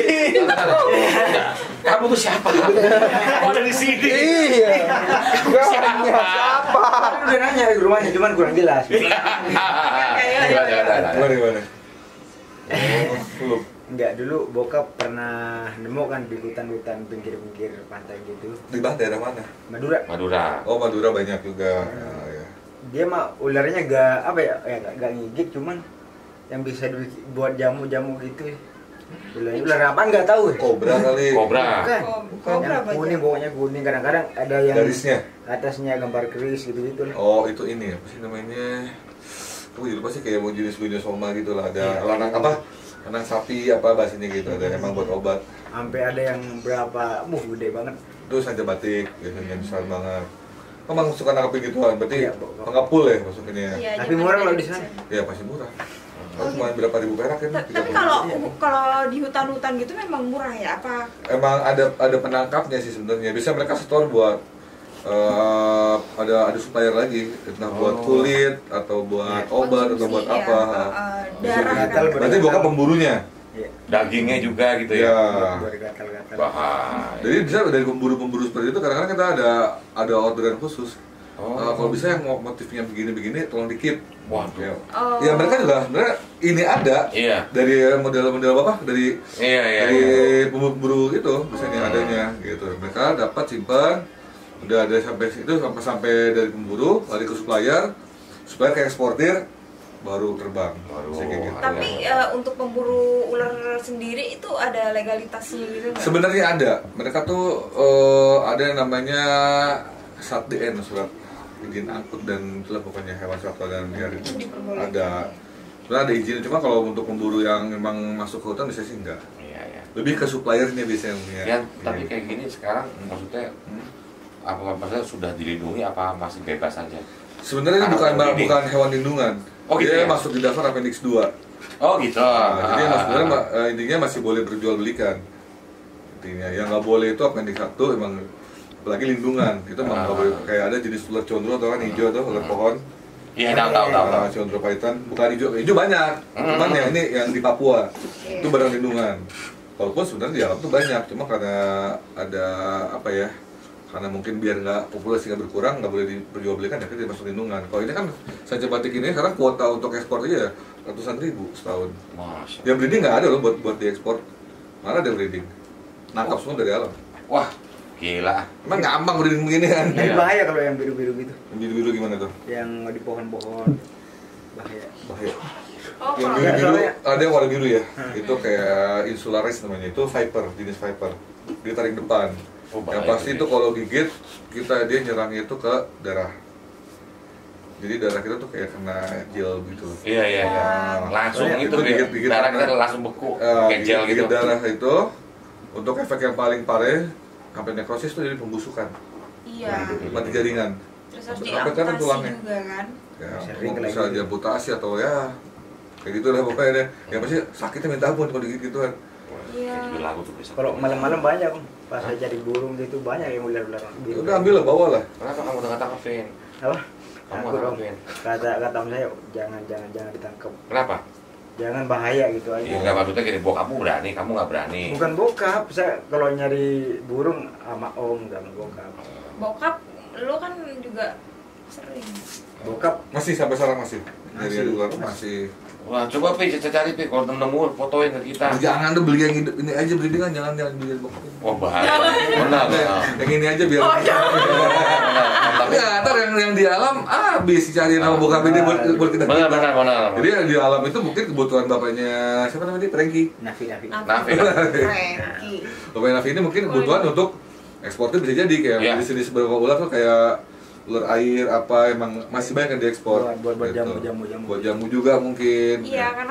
Kamu tuh siapa? Kamu ada di sini. Iya. Siapa? Siapa? Kan udah nanya di rumahnya, cuman kurang jelas. Gimana, gimana, Gimana gimana? gimana? Oh, belum. Enggak, dulu bokap pernah nemu kan di hutan-hutan pinggir-pinggir pantai gitu. Di mana daerah mana? Madura. Madura. Oh, Madura banyak juga. Ah, ya. Dia mah ularnya gak apa ya, ya gak, gak ngigit, cuman yang bisa buat jamu-jamu gitu. Ular, ular apa nggak tahu ya? Kobra kali. Kobra. Bukan. Ko- Kobra Yang banyak. kuning, pokoknya kuning. Kadang-kadang ada yang Garisnya. atasnya gambar keris gitu-gitu lah. Oh, itu ini apa sih namanya? Aku jadi pasti kayak mau jenis jenis soma gitu lah. Ada Iya. lanang apa? Lanang sapi apa bahasanya gitu. Ada emang buat obat. Sampai ada yang berapa, uh gede banget. Itu saja batik biasanya besar banget. Emang suka nangkepin gituan, berarti Iya, Bo. pengepul ya masuknya. Iya, Tapi jangan murah loh dari di sana. sana. Ya pasti murah. Oh, Cuma berapa ribu perak kan? Ta- tiga Tapi puluh. kalau Iya. kalau di hutan-hutan gitu memang murah ya? Apa? Emang ada ada penangkapnya sih sebenarnya. Biasanya mereka setor buat eh, ada ada supplier lagi, entah buat Oh. kulit atau buat obat atau buat Konsumsi, apa. ya, uh, uh, darah Gatal kan. Berarti bokap pemburunya. Iya. Dagingnya juga gitu Ya. ya. Buat gatal-gatal. Bahaya. Jadi bisa dari pemburu-pemburu seperti itu kadang-kadang kita ada ada orderan khusus. Oh. Eh, kalau bisa yang motifnya begini-begini tolong di-keep. Waduh. Ya. Oh. Ya mereka juga sebenarnya ini ada Iya. dari model-model apa? Dari Iya iya. dari iya. pemburu itu biasanya Hmm. adanya gitu. Mereka dapat simpan udah ada sampai itu sampai sampai dari pemburu lari ke supplier, supplier kayak eksportir baru terbang. Waduh. Bisa kayak gitu. Tapi eh, untuk pemburu ular sendiri itu ada legalitasnya gitu nggak? Sebenarnya ada. Mereka tuh eh, ada yang namanya S A T D N, surat izin angkut dan itulah pokoknya hewan satwa dan liar itu Diperbolehkan. ada. Sebenarnya ada izin, cuma kalau untuk pemburu yang memang masuk ke hutan bisa sih enggak. Iya iya. Lebih ke suppliernya biasanya. Ya, Ya, tapi kayak gini sekarang maksudnya Hmm. apa maksudnya sudah dilindungi apa masih bebas saja? Sebenarnya ini Anak bukan breeding. bukan hewan lindungan. Oh, gitu Dia ya? masuk di daftar appendix dua. Oh gitu. Nah, jadi Ah, mas sebenarnya ah, ma- eh, intinya masih boleh berjualbelikan. Intinya yang nggak boleh itu appendix satu emang apalagi lindungan. Itu emang nggak Ah. boleh kayak ada jenis ular condro atau kan hijau tuh ular pohon. Iya tahu tahu tahu. tahu. Nah, condro python bukan hijau, hijau banyak. Hmm. Cuman yang ini yang di Papua Iya. itu barang lindungan. Walaupun sebenarnya di alam tuh banyak, cuma karena ada apa ya? Karena mungkin biar nggak populasi nggak berkurang, nggak boleh diperjualbelikan, ya kita masuk lindungan. Kalau ini kan saja batik ini sekarang kuota untuk ekspor aja ratusan ribu setahun. Masya. Yang breeding nggak ada loh buat buat diekspor. Mana ada breeding? Nangkap semua dari alam. Wah gila. Emang gampang breeding begini kan? Tapi Iya. bahaya kalau yang biru-biru gitu. Yang biru-biru gimana tuh? Yang di pohon-pohon. Bahaya. Bahaya. Oh, Yang kalau biru- biru-biru soalnya- ada yang warna biru ya. Itu kayak insularis namanya. Itu viper, jenis viper. Dia tarik depan. Oh, Yang bahaya pasti tuh itu ya. kalau gigit kita dia nyerangnya itu ke darah. Jadi darah kita tuh kayak kena gel gitu. Iya iya iya. Langsung Soalnya itu, itu ya. dikit-dikit Darah karena- kita langsung beku, Eh, kayak gel gigit gitu. darah itu untuk efek yang paling parah sampai nekrosis tuh jadi pembusukan, iya. mati jaringan. Terus harus Sampai kan diamputasi tulangnya. juga kan? Ya, Sering mau kayak bisa gitu. diamputasi atau ya kayak gitu lah pokoknya deh. Ya pasti sakitnya minta ampun kalau digigit gitu kan. Iya. Kayak judul lagu tuh bisa. Kalau malam-malam banyak, Om. Pas saya cari burung gitu banyak yang ular-ular. Ya udah ambil lah, bawa lah. Kenapa kamu udah tangkapin? Apa? Kamu Takut, Om. tangkapin. Kata kata om saya jangan jangan jangan ditangkap. Kenapa? Jangan bahaya gitu aja. Ya nggak maksudnya gini, bokapmu berani, kamu nggak berani. Bukan bokap, saya kalau nyari burung sama om sama bokap. Bokap, lu kan juga sering. Bokap Masih sampai sekarang masih. Dari Masih. luar masih. Wah coba Pi, cari Pi, kalau nemu fotoin ke kita. Jangan tuh beli yang hidup ini aja breedingan, jangan jangan beli yang bokap. Wah bahaya. Benar benar. Yang ini aja biar. Oh, jangan. Tapi ya, ntar yang yang di alam habis cari nama bokap ini buat buat kita. Benar benar benar. Jadi yang di alam itu mungkin kebutuhan bapaknya siapa namanya dia Franky. Nafi Nafi. Nafi. Franky. Bapaknya Nafi ini mungkin kebutuhan untuk ekspornya bisa jadi kayak Iya. jenis-jenis beberapa ular tuh kayak ular air apa emang masih banyak yang diekspor. Buat- buat- buat Gitu. jamu, jamu, jamu. Buat jamu juga mungkin. Iya, karena kan memang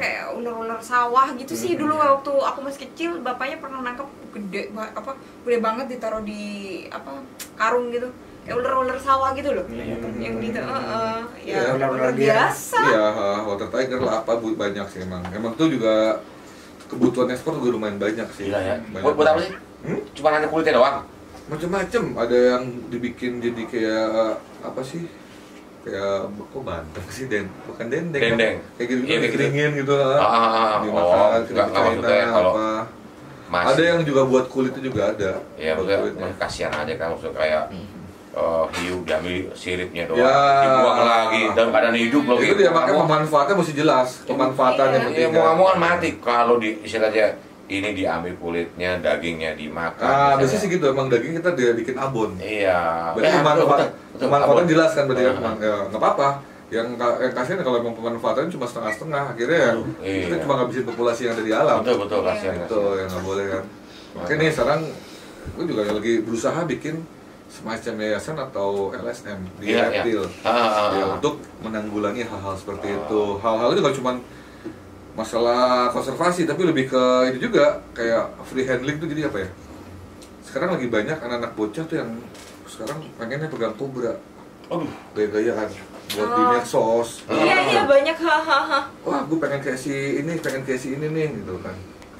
kayak ular-ular sawah gitu sih dulu waktu aku masih kecil. Bapaknya pernah nangkep gede ba- apa gede banget ditaruh di apa karung gitu. Kayak ular-ular sawah gitu loh. Yang gitu. Heeh. Ya, Iya, ular biasa. Iya, water tiger lah apa bu- banyak sih emang. Emang tuh juga kebutuhan ekspor juga lumayan banyak sih. Gila ya. Banyak Buat, buat apa sih? Hmm? Cuma hanya kulitnya doang. Macem-macem, ada yang dibikin jadi kayak apa sih? Kayak kok banteng sih, Den? Bukan dendeng. Dendeng. Kan? Kayak gitu, Iya, kayak gitu. dikeringin gitu. Ah, ah, ah. Dimakan, Oh, kita enggak enggak maksudnya China, kalau apa. masih. Ada yang juga buat kulit itu juga ada. Ya buat maksudnya kulitnya. eh, kasihan aja kan maksudnya kayak eh, hiu diambil siripnya doang, Ya. dibuang lagi dalam keadaan hidup loh. Itu dia makanya pemanfaatnya mesti jelas. Pemanfaatannya Iya. penting. Ya mau nggak mau kan mati kalau di istilahnya ini diambil kulitnya, dagingnya dimakan. Ah, misalnya. biasanya sih gitu, emang daging kita dia bikin abon. Iya. Berarti Ya, pemanfaat, betul, betul, pemanfaatan betul. jelas kan berarti ya, Ah. peman- ya nggak apa-apa. Yang, ka- yang kasihan kalau emang pemanfaatannya cuma setengah-setengah, akhirnya ya Iya. kita cuma ngabisin populasi yang ada di alam. Betul betul kasihan. Itu yang nggak boleh kan. Makanya nih sekarang gue juga lagi berusaha bikin semacam yayasan atau L S M di Iya, iya. reptil Ah, ah, ah, ya, ah. untuk menanggulangi hal-hal seperti itu. Hal-hal itu nggak cuma masalah konservasi tapi lebih ke itu juga kayak free handling tuh. Jadi apa ya, sekarang lagi banyak anak-anak bocah tuh yang sekarang pengennya pegang kobra, Aduh. gaya-gayaan buat di Oh. medsos. Iya iya banyak hahaha. Wah, gue pengen kayak si ini, pengen kayak si ini nih gitu kan.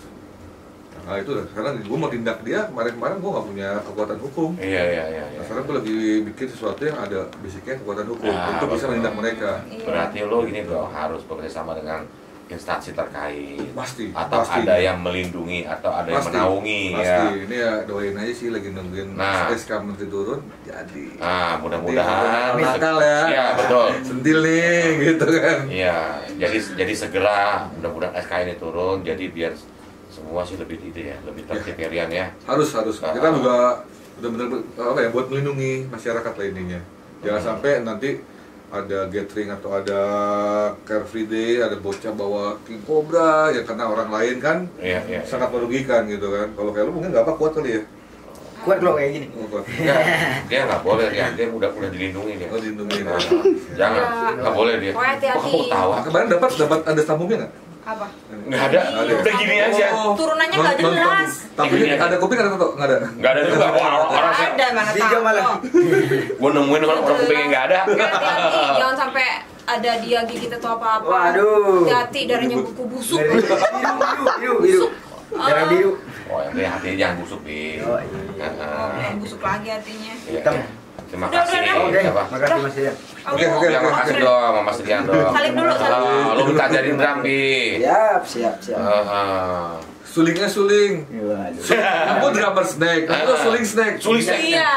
Nah itu lah, sekarang gue mau tindak dia, kemarin-kemarin gue gak punya kekuatan hukum. Iya iya iya. Nah, iya. sekarang gue lagi bikin sesuatu yang ada basicnya kekuatan hukum Nah, untuk bisa betul. menindak mereka. Iya. Berarti lo gini dong harus bekerja sama dengan instansi terkait. Pasti, Atau pasti. ada yang melindungi atau ada yang Pasti, menaungi pasti. ya. Ini ya doain aja sih, lagi nungguin Nah. S K Menteri turun, jadi. Nah, mudah-mudahan Nanti nakal ya. Iya, betul. Sentil nih, gitu kan. Iya, jadi jadi segera mudah-mudahan S K ini turun jadi biar semua sih lebih itu ya, lebih tertib ya Rian ya. Harus, harus. Ah. Kita juga benar-benar apa ya, buat melindungi masyarakat lah intinya. Jangan Hmm. sampai nanti ada gathering atau ada Car Free Day, ada bocah bawa king cobra ya karena orang lain kan Iya, iya. sangat merugikan gitu kan. Kalau kayak lu mungkin nggak apa kuat kali ya. Kuat lo kayak gini. Oh, kuat. Enggak, dia nggak boleh dia, dia udah udah dilindungi dia. Oh, dilindungi. Nah, jangan, Iya. nggak boleh dia. Pokoknya hati-hati. Wah, kamu ketawa. Nah, kemarin dapat dapat ada sambungnya nggak? Apa? Nggak ada, Nggak ada. udah gini aja. Oh, Turunannya nggak non- nonton. jelas. Tapi Gini aja. ada kuping ada tato? Nggak ada. Nggak ada juga. Wah, orang, orang saya, Ada mana Tiga tahu. malah. gue nemuin orang orang kupingnya nggak ada. Hati-hati, jangan sampai ada dia gigit atau apa-apa. Waduh. Hati-hati darahnya buku busuk. Biru, biru, biru, biru. Darah biru. Oh, yang penting hatinya jangan busuk nih. Oh, iya. Oh, belum busuk lagi hatinya. Hitam. Terima Udah, kasih. udah, udah. Oke, Apa? makasih Mas Ian. Oke, Aku- oke, Ya, oke. makasih dong, Mas Rian dong. Salim dulu, salim. Ah, lu minta ajarin drum, Bi. Siap, siap, siap. Ah, ah. Sulingnya suling. Waduh. Aku drummer snake, aku suling snake. Sulit sih. Iya.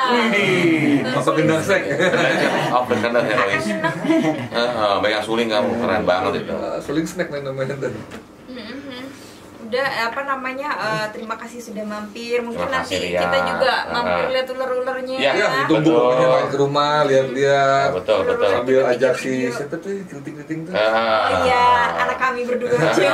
Apa gendang snake? Oh, benar herois. Heeh, megang suling kamu keren banget itu. Ah, suling snake namanya. Mhm. Udah apa namanya eh, terima kasih sudah mampir. Mungkin Terima nanti kasih, Ria. kita juga mampir Ah. lihat ular-ularnya. Ya, Ya, ditunggu Betul. pokoknya main ke rumah, lihat-lihat. Ah, betul, betul. Sambil Kita ajak bikin si video. siapa tuh keriting-keriting tuh. Ah. Oh iya, anak kami berdua aja.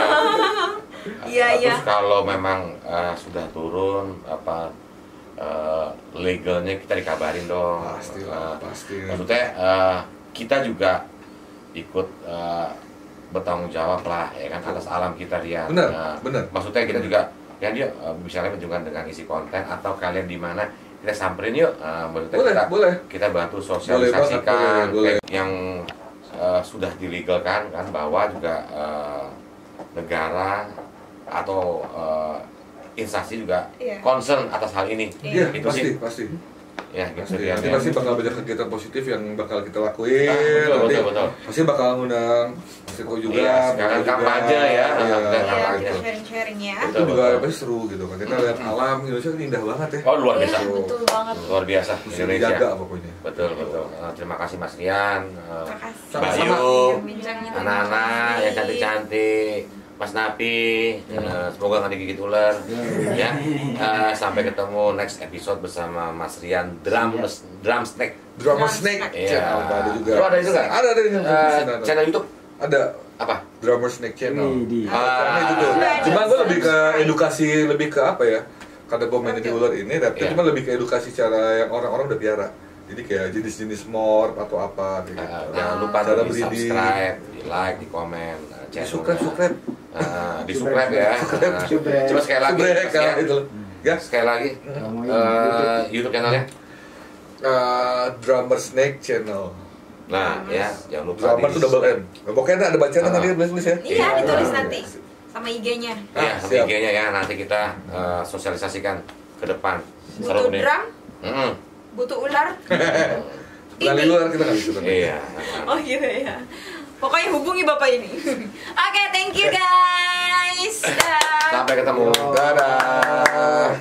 Iya, iya. Terus kalau memang eh, sudah turun apa eh, legalnya kita dikabarin dong. Pasti lah, Eh, pasti. Maksudnya eh, kita juga ikut eh, bertanggung jawab lah ya kan atas alam kita dia. Benar, Nah, benar. Maksudnya kita juga ya dia eh, misalnya menunjukkan dengan isi konten atau kalian di mana kita samperin yuk. Eh, maksudnya Boleh, kita boleh. kita bantu Boleh sosialisasikan banget, boleh, kayak yang eh, sudah dilegalkan kan bahwa juga eh, negara atau eh, instansi juga Iya. concern atas hal ini. Iya, Itu pasti, sih. pasti. Ya, gitu Pasti, dia. nanti pasti bakal banyak kegiatan positif yang bakal kita lakuin. Ah, betul, nanti betul, betul. pasti bakal ngundang Mas Eko juga. Iya, sekarang Mika juga. kampanye ya. Iya. Iya, Iya, kampanye. kita sharing-sharing ya. Betul, Itu juga betul. pasti seru gitu kan. Kita lihat alam Indonesia kan indah banget ya. Oh, luar Iya, biasa. betul banget. Luar biasa Mesti Indonesia. dijaga pokoknya. Betul, betul. Eh, terima kasih Mas Rian, eh, Terima kasih. Sama-sama. Bayu, Bincangnya, terima anak-anak kasih. yang cantik-cantik, Mas Napi, eh, semoga nggak digigit ular. Ya, Eh, sampai ketemu next episode bersama Mas Rian Drum Drum Snack. Drama Nah, Snake. Iya. Channel ada juga. Lo ada itu nggak? Ada ada di Eh, channel YouTube Ada apa? Drummer Snake Channel. Widih. Karena itu tuh. Ah. Cuma gue lebih ke edukasi, lebih ke apa ya? Karena gue main di ular ini, tapi Iya. cuma lebih ke edukasi cara yang orang-orang udah piara. Jadi kayak jenis-jenis morph atau apa kayak Eh, gitu. jangan lupa Cara di breeding. subscribe, di like, di komen. Nah, channel. Subscribe, subscribe. Uh, di subscribe ya. Nah, Subscribe. coba sekali lagi. Subscribe, Mas, ya. kalau itu. Ya. Sekali lagi. Kamu Uh, YouTube channelnya. Uh, Drummer Snake Channel. Nah, ya, jangan lupa. Drummer di- tuh double M. Pokoknya ada bacaan Ah. tadi tulis ya. Iya, ditulis Iya. nanti sama I G-nya. Ya, Ah, sama siap. I G-nya ya, nanti kita uh, sosialisasikan ke depan. Butuh nih. drum, Mm-mm. butuh ular. Kali luar kita nggak bisa. Iya. Oh gitu ya. Pokoknya hubungi bapak ini. Oke, thank you guys. Dah. Sampai ketemu. Dadah.